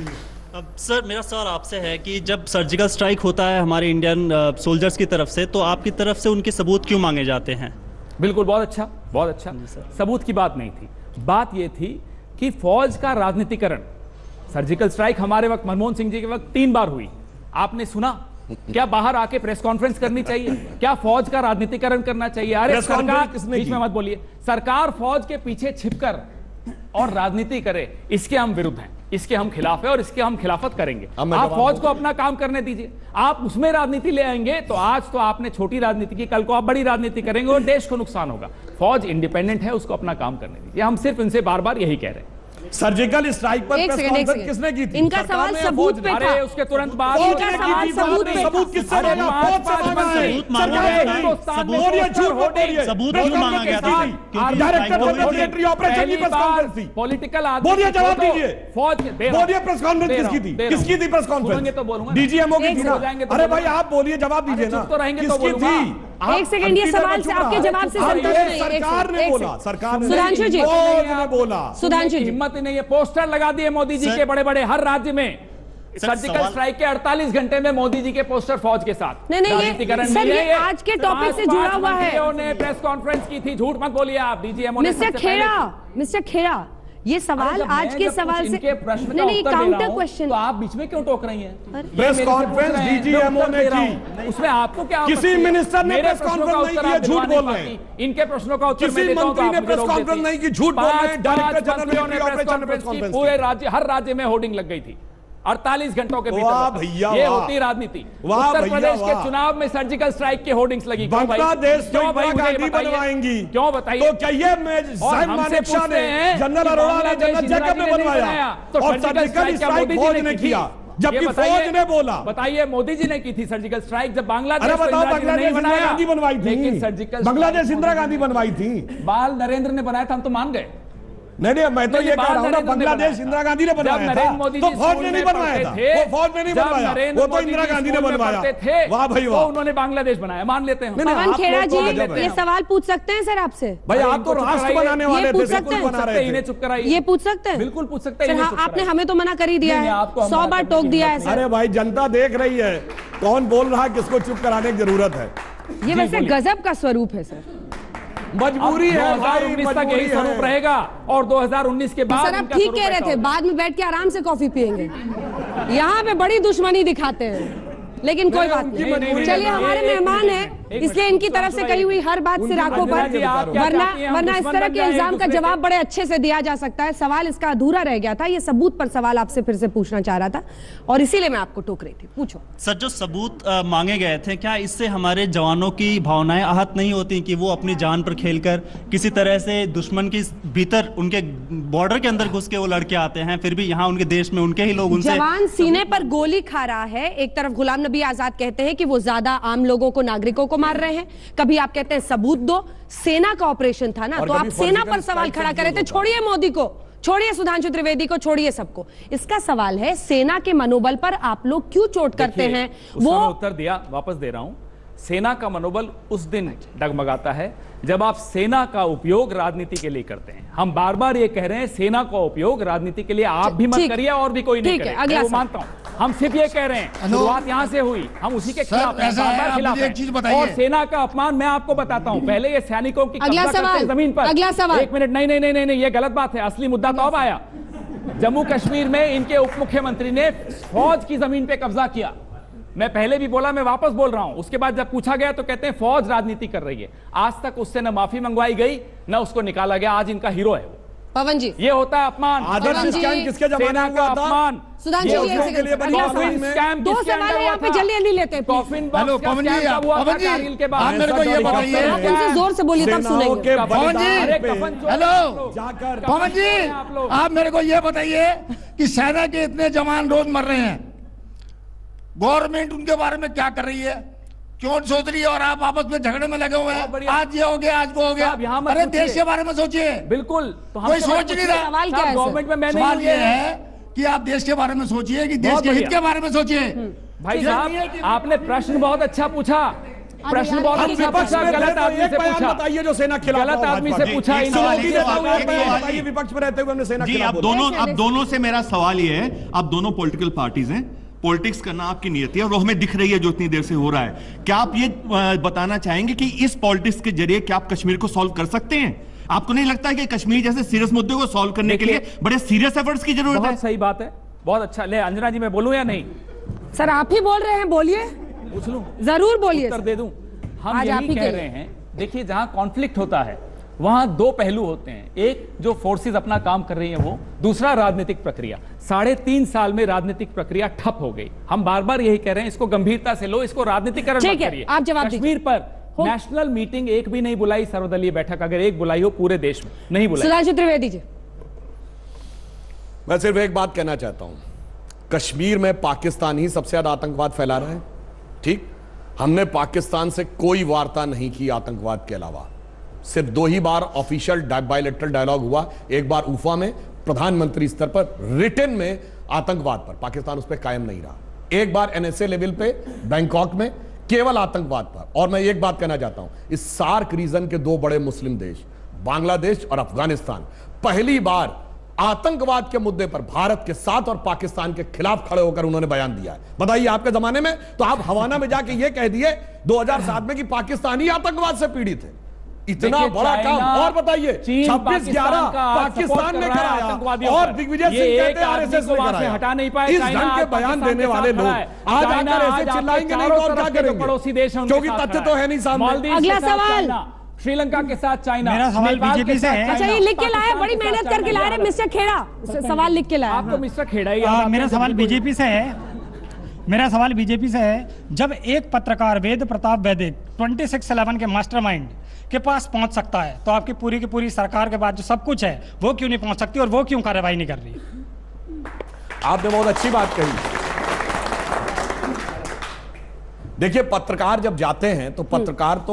अब सर मेरा सवाल आपसे है कि जब सर्जिकल स्ट्राइक होता है हमारे इंडियन सोल्जर्स की तरफ से, तो आपकी तरफ से उनके सबूत क्यों मांगे जाते हैं? बिल्कुल, बहुत अच्छा, बहुत अच्छा। सबूत की बात नहीं थी, बात यह थी कि फौज का राजनीतिकरण, सर्जिकल स्ट्राइक हमारे वक्त, मनमोहन सिंह जी के वक्त तीन बार हुई। आपने सुना? क्या बाहर आके प्रेस कॉन्फ्रेंस करनी चाहिए? क्या फौज का राजनीतिकरण करना चाहिए? अरे सरकार, बीच में मत बोलिए, सरकार फौज के पीछे छिपकर और राजनीति करे, इसके हम विरुद्ध हैं, इसके हम खिलाफ है और इसके हम खिलाफत करेंगे। आप फौज को अपना काम करने दीजिए, आप उसमें राजनीति ले आएंगे तो आज तो आपने छोटी राजनीति की, कल को आप बड़ी राजनीति करेंगे और देश को नुकसान होगा। फौज इंडिपेंडेंट है, उसको अपना काम करने दीजिए। हम सिर्फ इनसे बार बार यही कह रहे हैं। सर्जिकल स्ट्राइक पर प्रेस कॉन्फ्रेंस किसने की थी? इनका सवाल सबूत पे था। अरे उसके तुरंत बाद इनका सवाल सबूत पे था। सबूत किससे मांगा? फौज से मांगा है। सबूत और ये झूठ बोल रही है। सबूत क्यों मांगा गया था? डायरेक्टर जनरल मिलिट्री ऑपरेशन की प्रेस कॉन्फ्रेंस थी। पॉलिटिकल बोलिए, जवाब दीजिए। फौज बोलिए, प्रेस कॉन्फ्रेंस किसकी थी? किसकी थी प्रेस कॉन्फ्रेंस? तो बोलूंगा, डीजीएमओ की थी ना? अरे भाई आप बोलिए, जवाब दीजिए ना, तो रहेंगे तो किसकी बोलूंगा। थी? एक सेकंड, ये सवाल से आपके जवाब से संतुष्ट नहीं। सरकार ने बोला, सरकार ने, सुधांशु जी फौज ने बोला। सुधांशु जी हिम्मत ही नहीं है, पोस्टर लगा दिए मोदी जी के बड़े बड़े हर राज्य में। सर्जिकल स्ट्राइक के अड़तालीस घंटे में मोदी जी के पोस्टर फौज के साथ। नहीं नहीं ये सर, ये आज के टॉपिक से जुड़ा हुआ है। उन्होंने प्रेस कॉन्फ्रेंस की थी, झूठ मत बोलिए आप। डीजीएमओ ने मिस्टर खेड़ा, मिस्टर खेड़ा, ये सवाल आज के सवाल से नहीं नहीं काउंटर क्वेश्चन, तो आप बीच में क्यों टोक रही हैं? प्रेस कॉन्फ्रेंस डीजीएमओ ने की, उसमें आपको क्या? किसी मिनिस्टर ने प्रेस कॉन्फ्रेंस नहीं की, झूठ बोल रहे हैं। इनके प्रश्नों का उत्तर किसी मंत्री ने प्रेस कॉन्फ्रेंस नहीं की, झूठ बोल रहे हैं। डायरेक्टर जनरल मिलिट्री ऑपरेशन ने प्रेस कॉन्फ्रेंस पूरे राज्य, हर राज्य में होर्डिंग लग गई थी अड़तालीस घंटों के वाह भीतर। भैया, ये वाह। होती राजनीति। वाह उत्तर भैया, प्रदेश के वाह। चुनाव में सर्जिकल स्ट्राइक की होर्डिंग्स लगी। क्यों भाई? बांग्लादेश क्यों तो भाई इंदिरा मुझे गांधी बताइए? बनवाएंगी। क्यों बताइए? तो क्या ये मैं साहब मानेकशा ने, जनरल अरोड़ा ने, जनरल जैकब ने बनवाया और सर्जिकल स्ट्राइक फौज ने किया, जबकि फौज ने बोला। बताइए, मोदी जी ने की थी सर्जिकल स्ट्राइक जब बांग्लादेश। अरे बताओ, बांग्लादेश इंदिरा गांधी बनवाई थी, लेकिन सर्जिकल बांग्लादेश इंदिरा गांधी बनवाई थी, बाल नरेंद्र ने बनाया था, हम तो मान गए। नहीं नहीं, मैं तो ये कह रहा हूँ ना, बांग्लादेश इंदिरा गांधी ने बनवाया था, तो फौज ने नहीं बनवाया था, वो फौज ने नहीं बनवाया, वो तो इंदिरा गांधी ने बनवाया। वाह भाई वाह, उन्होंने बांग्लादेश बनाया, मान लेते हैं। पवन खेड़ा जी, ये सवाल पूछ सकते हैं सर आपसे? भाई आप तो राष्ट्र बनाने वाले थे, पूछ सकते हैं, इन्हें चुप कराइए। ये पूछ सकते हैं, बिल्कुल पूछ सकते हैं। आपने हमें तो मना कर ही दिया है, सौ बार टोक दिया है। अरे भाई जनता देख रही है कौन बोल रहा है, किसको चुप कराने की जरूरत है। ये वैसे गजब का स्वरूप है सर, मजबूरी है दो हज़ार उन्नीस तक यही स्वरूप रहेगा और दो हज़ार उन्नीस के बाद सर आप ठीक कह रहे थे, बाद में बैठ के आराम से कॉफी पियेंगे, यहाँ पे बड़ी दुश्मनी दिखाते हैं, लेकिन कोई बात नहीं। चलिए हमारे मेहमान हैं, इसलिए इनकी तरफ से कही हुई हर बात से राखों पर, वरना वरना इस तरह के इल्जाम का जवाब बड़े अच्छे से दिया जा सकता है। सवाल इसका अधूरा रह गया था, ये सबूत पर सवाल आपसे फिर से पूछना चाह रहा था और इसीलिए मैं आपको टोक रही थी। पूछो सर, जो सबूत आ, मांगे गए थे, क्या इससे हमारे जवानों की भावनाएं आहत नहीं होती कि वो अपनी जान पर खेलकर किसी तरह से दुश्मन के भीतर, उनके बॉर्डर के अंदर घुस के वो लड़के आते हैं, फिर भी यहाँ उनके देश में उनके ही लोग उनसे जवान सीने पर गोली खा रहा है। एक तरफ गुलाम नबी आजाद कहते हैं कि वो ज्यादा आम लोगों को, नागरिकों को मार रहे हैं, कभी आप कहते हैं सबूत दो, सेना का ऑपरेशन था ना, तो आप सेना पर सवाल खड़ा कर रहे थे। छोड़िए मोदी को, छोड़िए सुधांशु त्रिवेदी को, छोड़िए सबको, इसका सवाल है सेना के मनोबल पर आप लोग क्यों चोट करते हैं? वो उत्तर दिया, वापस दे रहा हूं। सेना का मनोबल उस दिन डगमगाता है जब आप सेना का उपयोग राजनीति के लिए करते हैं। हम बार बार ये कह रहे हैं सेना का उपयोग राजनीति के लिए आप भी मत करिए और भी कोई नहीं करे, मैं वो मानता हूं। हम सिर्फ ये कह रहे हैं शुरुआत यहां से हुई, हम उसी के खिलाफ हैं, बार-बार खिलाफ हैं। और सेना का अपमान मैं आपको बताता हूं, पहले ये सैनिकों की अगला सवाल, जमीन पर, अगला सवाल, एक मिनट, नहीं नहीं नहीं नहीं ये गलत बात है, असली मुद्दा तो अब आया। जम्मू कश्मीर में इनके उप मुख्यमंत्री ने फौज की जमीन पे कब्जा किया। मैं पहले भी बोला, मैं वापस बोल रहा हूं। उसके बाद जब पूछा गया तो कहते हैं फौज राजनीति कर रही है। आज तक उससे न माफी मंगवाई गई न उसको निकाला गया, आज इनका हीरो है वो। पवन जी, ये होता है अपमान। आदर्श स्कैम किसके जमाने में हुआ था? अपमान। सुधांशु जी, दो सवाल यहाँ पे जल्दी जल्दी लेते हैं। हेलो पवन जी, पवन जी आप मेरे को ये बताइए, आप उनसे जोर से बोलिए तब सुनेंगे। पवन जी, हेलो पवन जी, आप मेरे को ये बताइए कि सेना के इतने जवान रोज मर रहे हैं, गवर्नमेंट उनके बारे में क्या कर रही है, क्यों सोच रही है, और आप आपस में झगड़े में लगे हुए हैं, आज ये हो गया आज वो हो गया। अरे देश के बारे में सोचिए। बिल्कुल, तो कोई सोच नहीं रहा। सवाल क्या है? गवर्नमेंट में मैंने सवाल ये है कि आप देश के बारे में सोचिए, कि देश के हित के बारे में सोचिए। भाई साहब, आपने प्रश्न बहुत अच्छा पूछा, प्रश्न बहुत अच्छा पूछा, गलत आदमी से पूछा। बताइए जो सेना खिलाफ, गलत आदमी से पूछा। विपक्ष में रहते हुए हमने सेना जी, अब दोनों अब दोनों से मेरा सवाल ये है, आप दोनों पॉलिटिकल पार्टीज हैं, पॉलिटिक्स करना आपकी नियति है और वो हमें दिख रही है जो इतनी देर से हो रहा है। क्या आप ये बताना चाहेंगे कि इस पॉलिटिक्स के जरिए क्या आप कश्मीर को सॉल्व कर सकते हैं? आपको नहीं लगता है कि कश्मीर जैसे सीरियस मुद्दे को सॉल्व करने के लिए बड़े सीरियस एफर्ट्स की जरूरत है? बहुत सही बात है, बहुत अच्छा। ले अंजना जी, मैं बोलूं या नहीं? सर आप ही बोल रहे हैं, बोलिए। पूछ लूं? जरूर बोलिए। उत्तर दे दूं? हम यही कह रहे हैं, देखिए जहां कॉन्फ्लिक्ट होता है वहां दो पहलू होते हैं, एक जो फोर्सेस अपना काम कर रही हैं वो, दूसरा राजनीतिक प्रक्रिया। साढ़े तीन साल में राजनीतिक प्रक्रिया ठप हो गई। हम बार बार यही कह रहे हैं, इसको गंभीरता से लो, इसको राजनीतिकरण मत करिए। आप जवाब कश्मीर पर नेशनल मीटिंग एक भी नहीं बुलाई, सर्वदलीय बैठक अगर एक बुलाई हो पूरे देश में, नहीं बुलाई। सुधांशु त्रिवेदी जी, मैं सिर्फ एक बात कहना चाहता हूं, कश्मीर में पाकिस्तान ही सबसे ज्यादा आतंकवाद फैला रहा है। ठीक, हमने पाकिस्तान से कोई वार्ता नहीं की आतंकवाद के अलावा। सिर्फ दो ही बार ऑफिशियल बायलैटरल डायलॉग हुआ, एक बार उफा में प्रधानमंत्री स्तर पर, रिटन में आतंकवाद पर पाकिस्तान उस पर कायम नहीं रहा। एक बार एनएसए लेवल पे बैंकॉक में केवल आतंकवाद पर। और मैं एक बात कहना चाहता हूं, इस सार्क रीजन के दो बड़े मुस्लिम देश बांग्लादेश और अफगानिस्तान पहली बार आतंकवाद के मुद्दे पर भारत के साथ और पाकिस्तान के खिलाफ खड़े होकर उन्होंने बयान दिया है। बताइए, आपके जमाने में तो आप हवाना में जाके ये कह दिए दो हज़ार सात में कि पाकिस्तान ही आतंकवाद से पीड़ित है। इतना बड़ा काम। और बताइए, छब्बीस ग्यारह पाकिस्तान ने कराया और दिग्विजय सिंह कहते हैं आरएसएस ने कराया। हटा नहीं पाए। इस ढंग के बयान देने वाले लोग आज आकर ऐसे चिल्लाएंगे नहीं तो और क्या करेंगे? पड़ोसी देश, क्योंकि तथ्य तो है नहीं सामने। अगला सवाल, श्रीलंका के साथ चाइना। मेरा सवाल बीजेपी से है। अच्छा, ये लिख के लाया, बड़ी मेहनत करके लाया मिस्टर खेड़ा, सवाल लिख के लाया। आपको मिस्टर खेड़ा ही। मेरा सवाल बीजेपी से है, मेरा सवाल बीजेपी से है। जब एक पत्रकार वेद प्रताप वैदिक छब्बीस ग्यारह के मास्टरमाइंड के पास पहुंच सकता है, तो आपकी पूरी की पूरी सरकार के बाद जो सब कुछ है वो क्यों नहीं पहुंच सकती और वो क्यों कार्रवाई नहीं कर रही? आपने बहुत अच्छी बात कही। देखिए, पत्रकार जब जाते हैं तो पत्रकार तो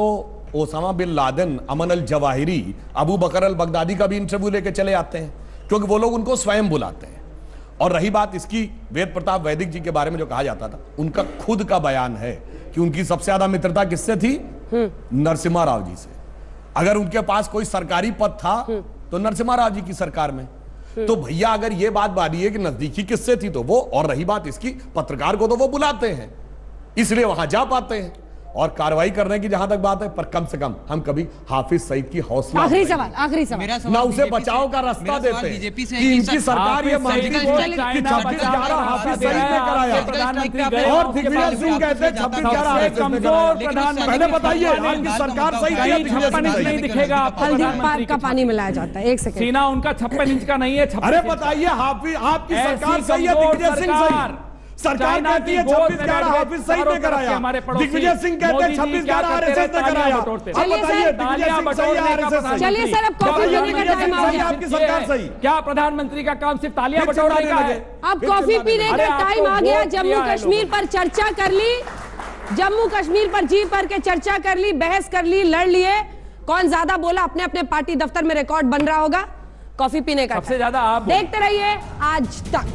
Osama bin Laden, Ayman al Zawahiri, Abu Bakr al Baghdadi का भी इंटरव्यू लेके चले आते हैं, क्योंकि वो लोग उनको स्वयं बुलाते हैं। और रही बात इसकी, वेद प्रताप वैदिक जी के बारे में जो कहा जाता था, उनका खुद का बयान है कि उनकी सबसे ज्यादा मित्रता किससे थी? नरसिम्हा राव जी से। अगर उनके पास कोई सरकारी पद था तो नरसिम्हा राव जी की सरकार में। तो भैया अगर ये बात बारी है कि नजदीकी किससे थी, तो वो, और रही बात इसकी, पत्रकार को तो वो बुलाते हैं, इसलिए वहां जा पाते हैं। और कार्रवाई करने की जहां तक बात है, पर कम से कम हम कभी हाफिज सईद की हौसला, आखिरी सवाल आखिरी सवाल ना उसे बचाव का रास्ता देते हैं कि इनकी सरकार ये मानती है कि छब्बीस ग्यारह हाफिज सईद ने कराया, और दिग्विजय सिंह कहते हैं छब्बीस ग्यारह कमजोर प्रधानमंत्री। पहले बताइए आपकी सरकार सही नहीं दिखेगा, हल्दी का पानी मिलाया जाता है। एक सेकंड, सीना उनका छप्पन इंच का नहीं है। अरे बताइए, हाफिज आपकी सरकार सही है, दिग्विजय सिंह सही? सरकार कहती है छब्बीस ग्यारह हाफिज सईद ने कराया, दिग्विजय सिंह कहते हैं छब्बीस ग्यारह आरएसएस ने कराया। अब बताइए दिग्विजय सिंह सही है, आरएसएस सही? चलिए सर, अब कॉफी पीने का टाइम आ गया। आपकी सरकार सही? क्या प्रधानमंत्री का काम सिर्फ तालियां बटोरने का है? अब कॉफी पीने का टाइम आ गया। जम्मू कश्मीर पर चर्चा कर ली, जम्मू कश्मीर पर जी भर के चर्चा कर ली, बहस कर ली, लड़ लिए। कौन ज्यादा बोला, अपने अपने पार्टी दफ्तर में रिकॉर्ड बन रहा होगा। कॉफी पीने का सबसे ज्यादा आप देखते रहिए आज तक।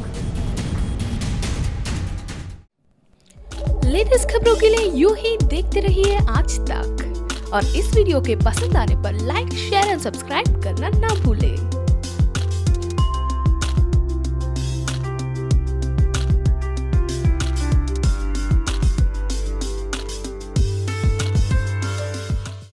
लेटेस्ट खबरों के लिए यूं ही देखते रहिए आज तक, और इस वीडियो के पसंद आने पर लाइक, शेयर एंड सब्सक्राइब करना ना भूलें।